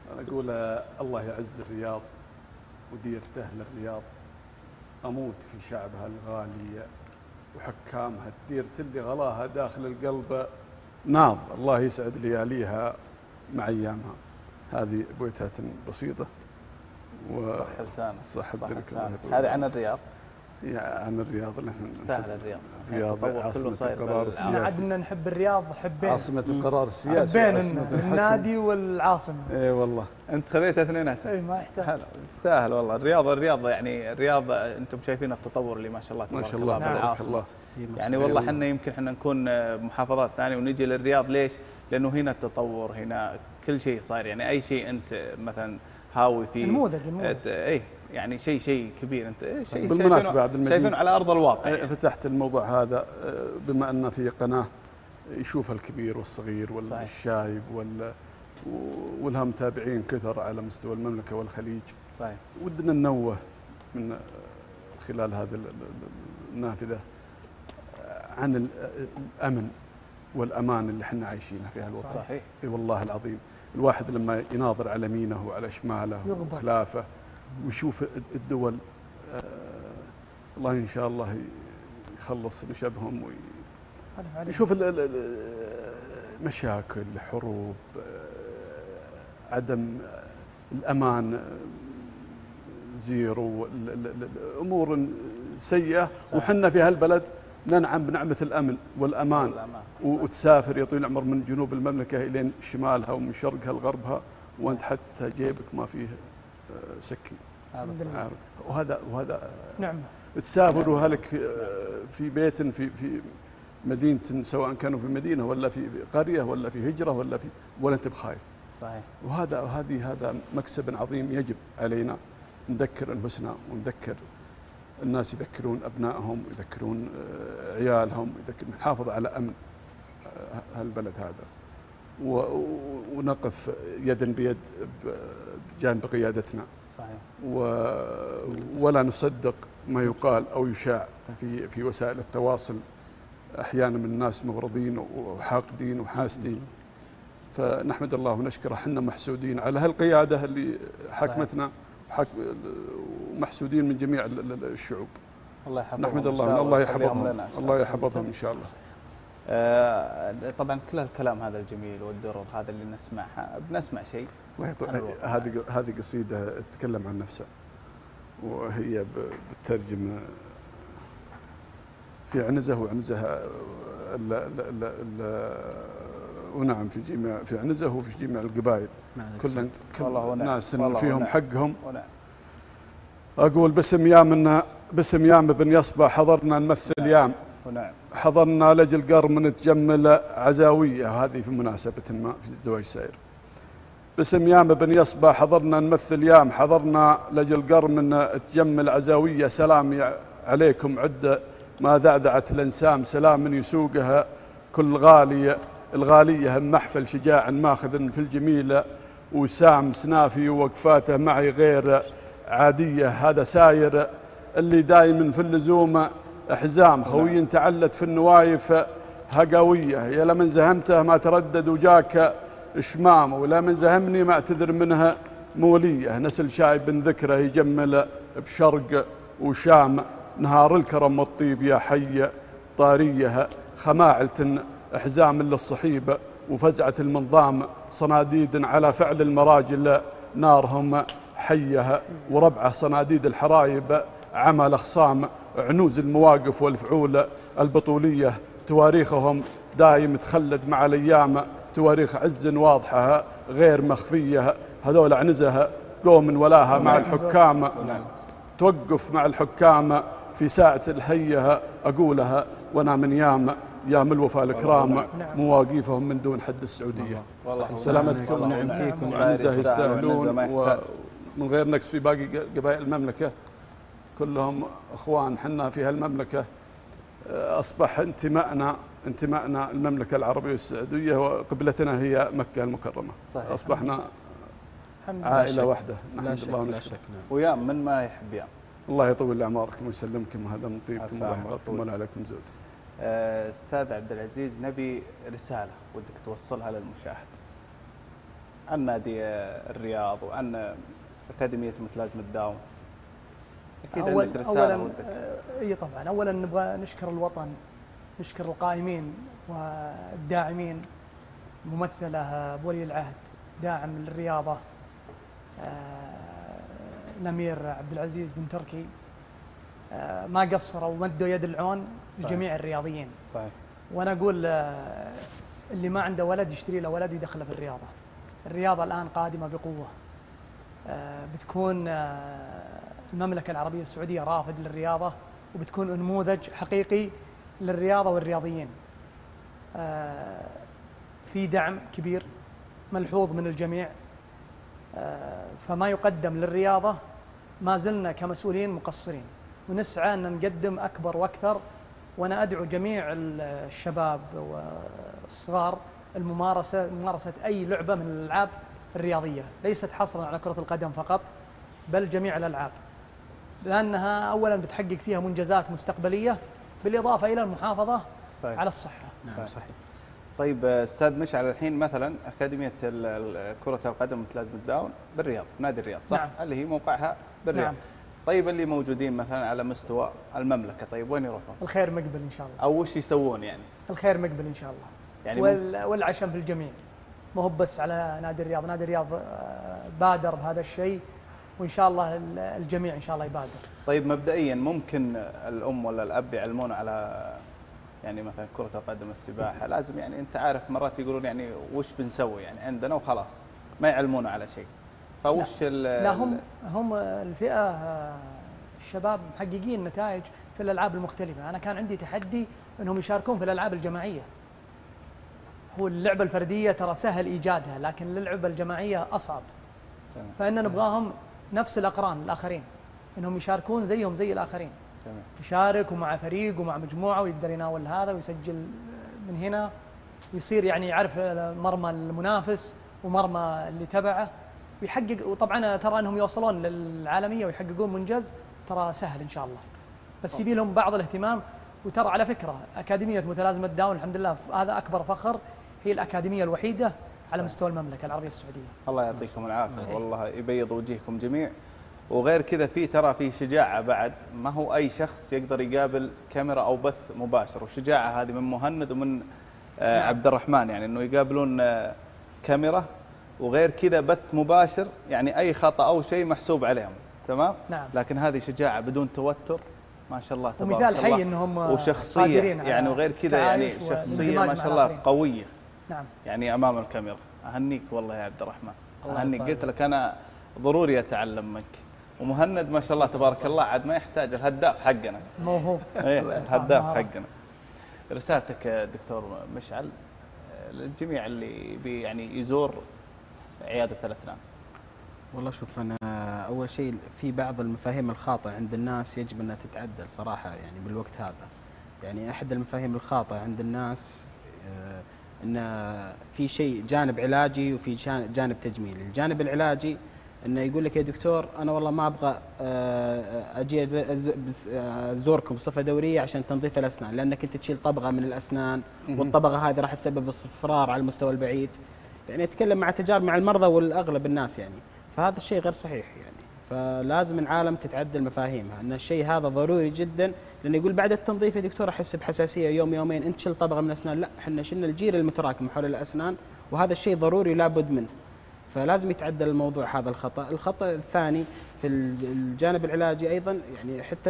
أنا أقول الله يعز الرياض وديرته للرياض، أموت في شعبها الغالي وحكامها، الديرة اللي غلاها داخل القلب ناض، الله يسعد لياليها مع أيامها. هذه بويتات بسيطة و صح لسانك، صح صح بدرك لسانك. الله. هذا عن الرياض، عن الرياض اللي سهل الرياض، الرياض عاصمة القرار احنا السياسي، عدنا نحب الرياض، حبين عاصمة القرار السياسي، حبين عاصمة الحكم. النادي والعاصمة. اي والله انت خذيت اثنينات. اي ما يحتاج. حلو، يستاهل والله. الرياض الرياض يعني الرياض انتم شايفين التطور اللي ما شاء الله ما تبارك شاء الله في تبارك العاصمة. الله. يعني والله احنا يمكن احنا نكون محافظات ثانيه ونجي للرياض، ليش؟ لانه هنا التطور، هنا كل شيء صاير، يعني اي شيء انت مثلا هاوي فيه نموذج نموذج ايه يعني شيء شيء كبير انت إيه شيء بالمناسبة عبد المجيد شايفين على ارض الواقع. يعني. فتحت الموضوع هذا بما ان في قناه يشوفها الكبير والصغير والشايب وال ولها متابعين كثر على مستوى المملكه والخليج. صحيح. ودنا ننوه من خلال هذه النافذه عن الامن والامان اللي احنا عايشينه في هالوطن. صحيح. اي والله العظيم، الواحد لما يناظر على يمينه وعلى شماله وخلافه ويشوف الدول، آه الله ان شاء الله يخلص نشبهم ويشوف المشاكل، حروب، آه عدم الأمان زيرو، الأمور سيئة، وحنا في هالبلد ننعم بنعمة الأمن والأمان، وتسافر يا طويل العمر من جنوب المملكة إلى شمالها ومن شرقها لغربها وأنت حتى جيبك ما فيه سكين. وهذا وهذا نعمة. تسافر وهلك في في بيت في في مدينة، سواء كانوا في مدينة ولا في قرية ولا في هجرة ولا في ولا أنت بخايف. صحيح. وهذا وهذه هذا مكسب عظيم يجب علينا نذكر أنفسنا ونذكر الناس، يذكرون أبنائهم ويذكرون عيالهم، يذكرون نحافظ على أمن هالبلد هذا، ونقف يدا بيد بجانب قيادتنا. صحيح. ولا نصدق ما يقال أو يشاع في في وسائل التواصل، أحيانا من الناس مغرضين وحاقدين وحاسدين. فنحمد الله ونشكره، احنا محسودين على هالقيادة اللي حكمتنا، ومحسودين من جميع الشعوب. الله يحفظهم. نحمد الله، الله يحفظهم، الله يحفظهم إن شاء الله. آه طبعا كل هالكلام هذا الجميل والدرر هذا اللي نسمعها، بنسمع شيء. هذه هذه قصيدة تتكلم عن نفسها، وهي بترجم في عنزة وعنزة ونعم في جميع في عنزة وفي جميع القبائل، كل كل ناس فيهم حقهم. أقول باسم يامنا باسم يام بن يصبح حضرنا نمثل يام، حضرنا لجل قرم نتجمل عزاوية، هذه في مناسبة ما في زواج سائر. باسم يام بن يصبح حضرنا نمثل يام، حضرنا لجل قرم نتجمل عزاوية، سلام عليكم عدة ما ذعذعت الانسام، سلام يسوقها كل غالية، الغالية هم محفل شجاع ماخذ في الجميلة، وسام سنافي ووقفاته معي غير عادية، هذا ساير اللي دايم في اللزوم أحزام، خوي تعلت في النوايف هقاوية، يا لمن زهمته ما تردد وجاك شمام، ولا من زهمني ما اعتذر منها مولية، نسل شايب ذكره يجمل بشرق وشام، نهار الكرم والطيب يا حي طاريها، خماعلة حزام للصحيبة وفزعة المنظام، صناديد على فعل المراجل نارهم حيها، وربعة صناديد الحرايب عمل أخصام، عنوز المواقف والفعول البطولية، تواريخهم دايم تخلد مع الأيام، تواريخ عز واضحة غير مخفية، هذول عنزها قوم ولاها مع الحكام، توقف مع الحكام في ساعة الهيها، أقولها وأنا من يام يام الوفاء الكرام، مواقيفهم من دون حد السعودية. سلامتكم ونعم فيكم، عنزة يستاهلون، ومن غير نقص في باقي قبائل المملكة كلهم أخوان، حنا في هالمملكة أصبح انتمائنا انتمائنا المملكة العربية السعودية، وقبلتنا هي مكة المكرمة. صحيح. أصبحنا عائلة واحدة. نحمد الله ونشكره. ويام من ما يحب يام. الله يطول أعماركم ويسلمكم، هذا من طيبكم، الله يحفظكم ولا عليكم زود. أستاذ عبد العزيز، نبي رسالة ودك توصلها للمشاهد. عن نادي الرياض وعن أكاديمية متلازمة داون. أكيد أول عندك رسالة أولاً ودك. اي طبعا، اولا نبغى نشكر الوطن، نشكر القائمين والداعمين، ممثله ابو ولي العهد داعم للرياضه الامير عبد العزيز بن تركي، ما قصروا ومدوا يد العون لجميع الرياضيين. صحيح. وانا اقول اللي ما عنده ولد يشتري له ولد ويدخله في الرياضه. الرياضه الان قادمه بقوه، بتكون المملكة العربية السعودية رافد للرياضة، وبتكون نموذج حقيقي للرياضة والرياضيين. في دعم كبير ملحوظ من الجميع، فما يقدم للرياضة ما زلنا كمسؤولين مقصرين، ونسعى أن نقدم أكبر وأكثر. وأنا أدعو جميع الشباب والصغار الممارسة ممارسة أي لعبة من الألعاب الرياضية، ليست حصرا على كرة القدم فقط، بل جميع الألعاب، لأنها أولا بتحقق فيها منجزات مستقبلية بالإضافة إلى المحافظة صحيح. على الصحة. نعم صحيح. طيب أستاذ مشعل، الحين مثلا أكاديمية كرة القدم متلازمة داون بالرياض، نادي الرياض صح؟ نعم. اللي هي موقعها بالرياض. نعم. طيب اللي موجودين مثلا على مستوى المملكة، طيب وين يروحون؟ الخير مقبل إن شاء الله. أو وش يسوون يعني؟ الخير مقبل إن شاء الله. يعني وال... والعشم في الجميع، ما هو بس على نادي الرياض، نادي الرياض بادر بهذا الشيء، وإن شاء الله الجميع إن شاء الله يبادر. طيب مبدئيا ممكن الأم ولا الأب يعلمون على يعني مثلا كرة القدم، السباحة، لازم يعني أنت عارف مرات يقولون يعني وش بنسوي يعني عندنا وخلاص، ما يعلمون على شيء. فوش لا, ال لا هم هم الفئة الشباب محققين نتائج في الألعاب المختلفة. أنا كان عندي تحدي أنهم يشاركون في الألعاب الجماعية. هو اللعبة الفردية ترى سهل إيجادها، لكن اللعبة الجماعية أصعب. فإننا نبغاهم نفس الأقران الآخرين، أنهم يشاركون زيهم زي الآخرين. تمام. يشارك ومع فريق ومع مجموعة، ويقدر يناول هذا ويسجل من هنا، ويصير يعني يعرف مرمى المنافس ومرمى اللي تبعه ويحقق. وطبعا ترى أنهم يوصلون للعالمية ويحققون منجز ترى سهل إن شاء الله، بس يبي لهم بعض الاهتمام. وترى على فكرة أكاديمية متلازمة داون الحمد لله هذا أكبر فخر، هي الأكاديمية الوحيدة على مستوى المملكة العربية السعودية. الله يعطيكم العافية، والله يبيض وجيهكم جميع. وغير كذا في ترى في شجاعة بعد، ما هو أي شخص يقدر يقابل كاميرا أو بث مباشر، والشجاعة هذه من مهند ومن آه نعم. عبد الرحمن، يعني إنه يقابلون آه كاميرا، وغير كذا بث مباشر، يعني أي خطأ أو شيء محسوب عليهم. تمام؟ نعم. لكن هذه شجاعة بدون توتر، ما شاء الله تبارك ومثال الله. حي انهم وشخصية يعني، وغير كذا يعني شخصية ما شاء الله قوية. نعم. يعني امام الكاميرا. اهنيك والله يا عبد الرحمن، اهنيك. قلت لك انا ضروري اتعلم منك. ومهند ما شاء الله تبارك الله عاد ما يحتاج، الهداف حقنا. موهوب. ايه الهداف حقنا. رسالتك دكتور مشعل للجميع اللي بي يعني يزور عيادة الأسنان. والله شوف، أنا أول شيء في بعض المفاهيم الخاطئة عند الناس يجب أنها تتعدل صراحة يعني بالوقت هذا. يعني أحد المفاهيم الخاطئة عند الناس آه أن في شيء جانب علاجي وفي جانب تجميلي. الجانب العلاجي أنه يقول لك يا دكتور أنا والله ما أبغى أجي أزوركم بصفة دورية عشان تنظيف الأسنان، لأنك أنت تشيل طبقة من الأسنان، والطبقة هذه راح تسبب اصفرار على المستوى البعيد. يعني أتكلم مع تجارب مع المرضى والأغلب الناس يعني، فهذا الشيء غير صحيح يعني. فلازم العالم تتعدل مفاهيمها أن الشيء هذا ضروري جدا، لأنه يقول بعد التنظيف يا دكتور أحس بحساسية يوم يومين، أنت شل طبقة من الأسنان. لا، احنا شلنا الجير المتراكم حول الأسنان، وهذا الشيء ضروري لابد منه. فلازم يتعدل الموضوع هذا الخطأ. الخطأ الثاني في الجانب العلاجي أيضا، يعني حتى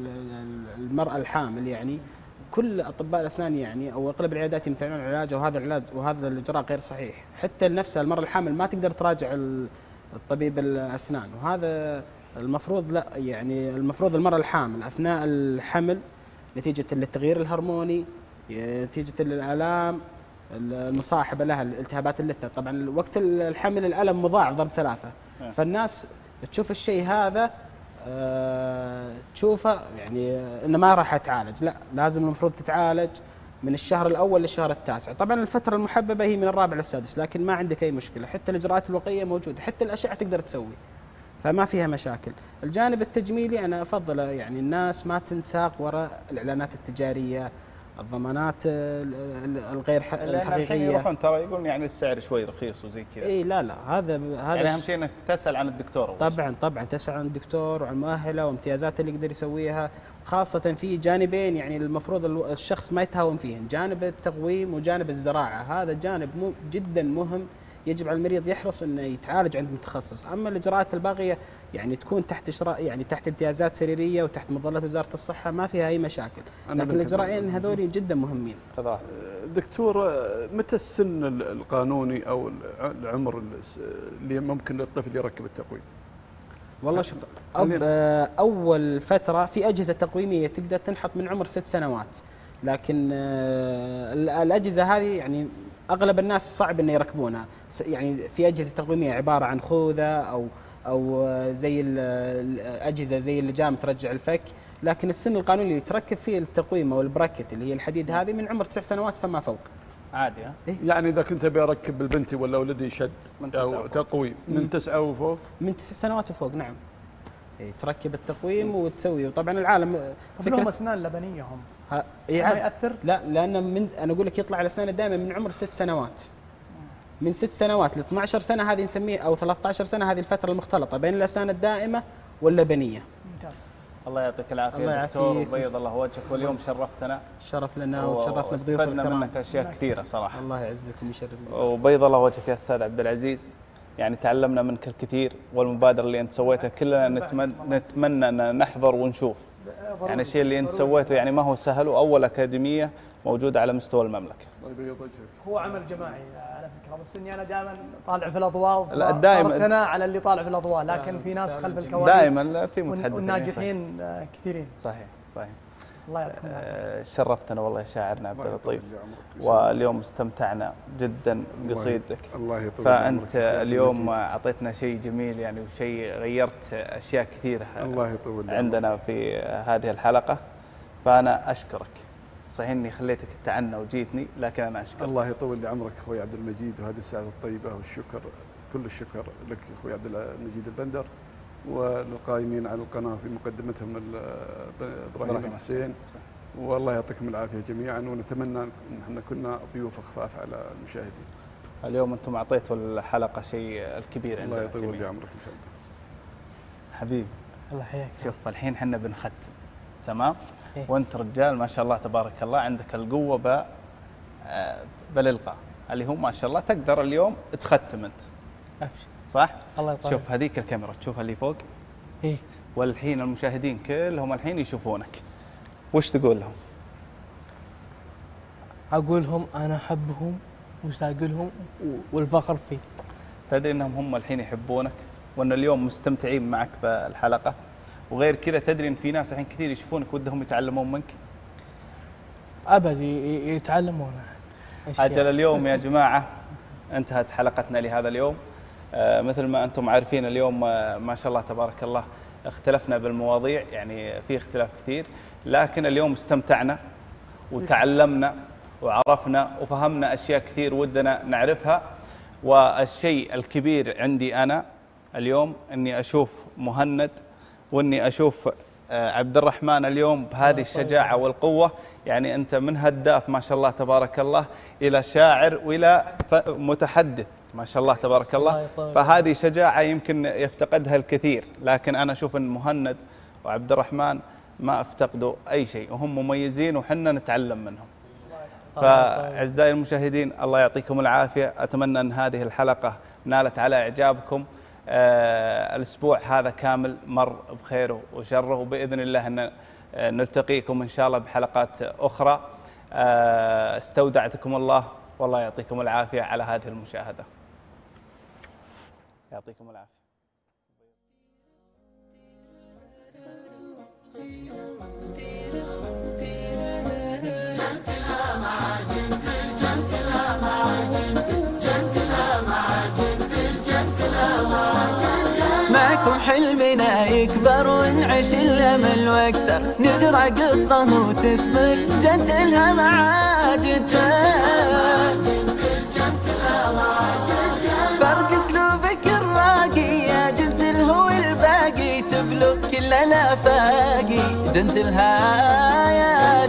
المرأة الحامل يعني كل أطباء الأسنان يعني أو أغلب العيادات يمتنعون عن العلاج، وهذا العلاج وهذا الإجراء غير صحيح. حتى نفسها المرأة الحامل ما تقدر تراجع الطبيب الأسنان، وهذا المفروض لا. يعني المفروض المرأة الحامل أثناء الحمل نتيجة للتغيير الهرموني، نتيجة الآلام المصاحبة لها الالتهابات اللثة، طبعا وقت الحمل الألم مضاعف ضرب ثلاثة. فالناس تشوف الشيء هذا أه تشوفه يعني انه ما راح اتعالج، لا، لازم المفروض تتعالج من الشهر الاول للشهر التاسع. طبعا الفتره المحببه هي من الرابع للسادس، لكن ما عندك اي مشكله، حتى الاجراءات الوقائيه موجوده، حتى الاشعه تقدر تسوي، فما فيها مشاكل. الجانب التجميلي انا افضل يعني الناس ما تنساق وراء الاعلانات التجاريه الضمانات الغير لأن الحين يروحون ترى يقولون يعني السعر شوي رخيص وزي كذا. اي لا لا هذا هذا يعني اهم شيء انك تسال عن الدكتور. طبعا طبعا تسال عن الدكتور وعن المؤهله وامتيازات اللي يقدر يسويها، خاصه في جانبين يعني المفروض الشخص ما يتهاون فيهم، جانب التقويم وجانب الزراعه، هذا جانب مو جدا مهم، يجب على المريض يحرص انه يتعالج عند متخصص. اما الاجراءات الباقيه يعني تكون تحت إشراء يعني تحت امتيازات سريريه وتحت مظله وزاره الصحه ما فيها اي مشاكل، لكن الاجراءين هذول جدا مهمين. دكتور، متى السن القانوني او العمر اللي ممكن للطفل يركب التقويم؟ والله شوف، اول فتره في اجهزه تقويميه تقدر تنحط من عمر ست سنوات، لكن الاجهزه هذه يعني اغلب الناس صعب انه يركبونها، يعني في اجهزه تقويميه عباره عن خوذه او او زي الاجهزه زي اللجام ترجع الفك، لكن السن القانوني اللي تركب فيه التقويم او البراكت اللي هي الحديد هذه من عمر تسع سنوات فما فوق. عادي ها؟ إيه؟ يعني اذا كنت ابي اركب البنتي ولا ولدي شد او تقويم من تسعه وفوق؟ من تسع سنوات وفوق نعم. إيه تركب التقويم وتسوي، وطبعا العالم فكرة اسنان لبنيه هم. ها إيه ما ياثر؟ لا لان من انا اقول لك يطلع على اسنان دائما من عمر ست سنوات. من ست سنوات ل اثني عشر سنه هذه نسميه او ثلاث عشرة سنه، هذه الفتره المختلطه بين الاسنان الدائمه واللبنيه. ممتاز. الله يعطيك العافيه دكتور، وبيض الله وجهك، واليوم شرفتنا. شرف لنا وتشرفنا بضيوفك الكرام. استفدنا منك اشياء كثيره صراحه. الله يعزكم ويشرفنا. وبيض الله وجهك يا استاذ عبد العزيز، يعني تعلمنا منك الكثير، والمبادره اللي انت سويتها كلنا نتمنى نتمنى ان نحضر ونشوف. يعني الشيء اللي انت سويته يعني ما هو سهل، واول اكاديميه موجوده على مستوى المملكه. الله يبيض وجهك. هو عمل جماعي على فكره، بس اني انا دائما طالع في الاضواء، دائما ثناء على اللي طالع في الاضواء، لكن في ناس خلف الكواليس دائما في متحدثين والناجحين كثيرين. صحيح صحيح. الله يعطيكم العافيه. شرفتنا والله يا شاعرنا عبد اللطيف، واليوم استمتعنا جدا بقصيدتك. الله يطول فانت اليوم اعطيتنا شيء جميل يعني، وشيء غيرت اشياء كثيره الله يطول عندنا في هذه الحلقه، فانا اشكرك. صحيح اني خليتك تعنى وجيتني، لكن انا اشكرك. الله يطول لي عمرك اخوي عبد المجيد، وهذه السعاده الطيبه والشكر، كل الشكر لك اخوي عبد المجيد البندر، والقائمين على القناه في مقدمتهم ابراهيم الحسين، والله يعطيكم العافيه جميعا، ونتمنى ان احنا كنا ضيوف خفاف على المشاهدين. اليوم انتم اعطيتوا الحلقه شيء الكبير عندنا. الله يطول لي عمرك ان شاء الله. حبيبي الله يحييك. شوف الحين احنا بنختم، تمام؟ إيه؟ وانت رجال ما شاء الله تبارك الله، عندك القوه ب بالالقاء اللي هو ما شاء الله تقدر اليوم تختم انت. ابشر. صح؟ الله يطول. شوف هذيك الكاميرا تشوفها اللي فوق؟ ايه. والحين المشاهدين كلهم الحين يشوفونك، وش تقول لهم؟ اقول لهم انا احبهم واشتاق لهم والفخر فيه. تدري انهم هم الحين يحبونك، وان اليوم مستمتعين معك بالحلقه، وغير كذا تدري ان في ناس الحين كثير يشوفونك ودهم يتعلمون منك. ابد يتعلمون. اجل اليوم يا جماعه انتهت حلقتنا لهذا اليوم. آه مثل ما انتم عارفين اليوم آه ما شاء الله تبارك الله اختلفنا بالمواضيع، يعني في اختلاف كثير، لكن اليوم استمتعنا وتعلمنا وعرفنا وفهمنا اشياء كثير ودنا نعرفها. والشيء الكبير عندي انا اليوم اني اشوف مهند، واني اشوف عبد الرحمن اليوم بهذه الشجاعه والقوه، يعني انت من هداف ما شاء الله تبارك الله الى شاعر والى متحدث ما شاء الله تبارك الله، فهذه شجاعه يمكن يفتقدها الكثير، لكن انا اشوف ان مهند وعبد الرحمن ما افتقدوا اي شيء، وهم مميزين وحنا نتعلم منهم. فاعزائي المشاهدين الله يعطيكم العافيه، اتمنى ان هذه الحلقه نالت على اعجابكم. آه الاسبوع هذا كامل مر بخيره وشره، وباذن الله ان نلتقيكم ان شاء الله بحلقات اخرى. آه استودعتكم الله، والله يعطيكم العافيه على هذه المشاهده. يعطيكم العافيه. معكم حلمنا يكبر ونعيش الامل واكثر، نزرع قصه وتثمر جنتلها مع جنتل. فرق اسلوبك الراقي يا جنتل هو الباقي، تبلغ كل الافاقي جنتلها يا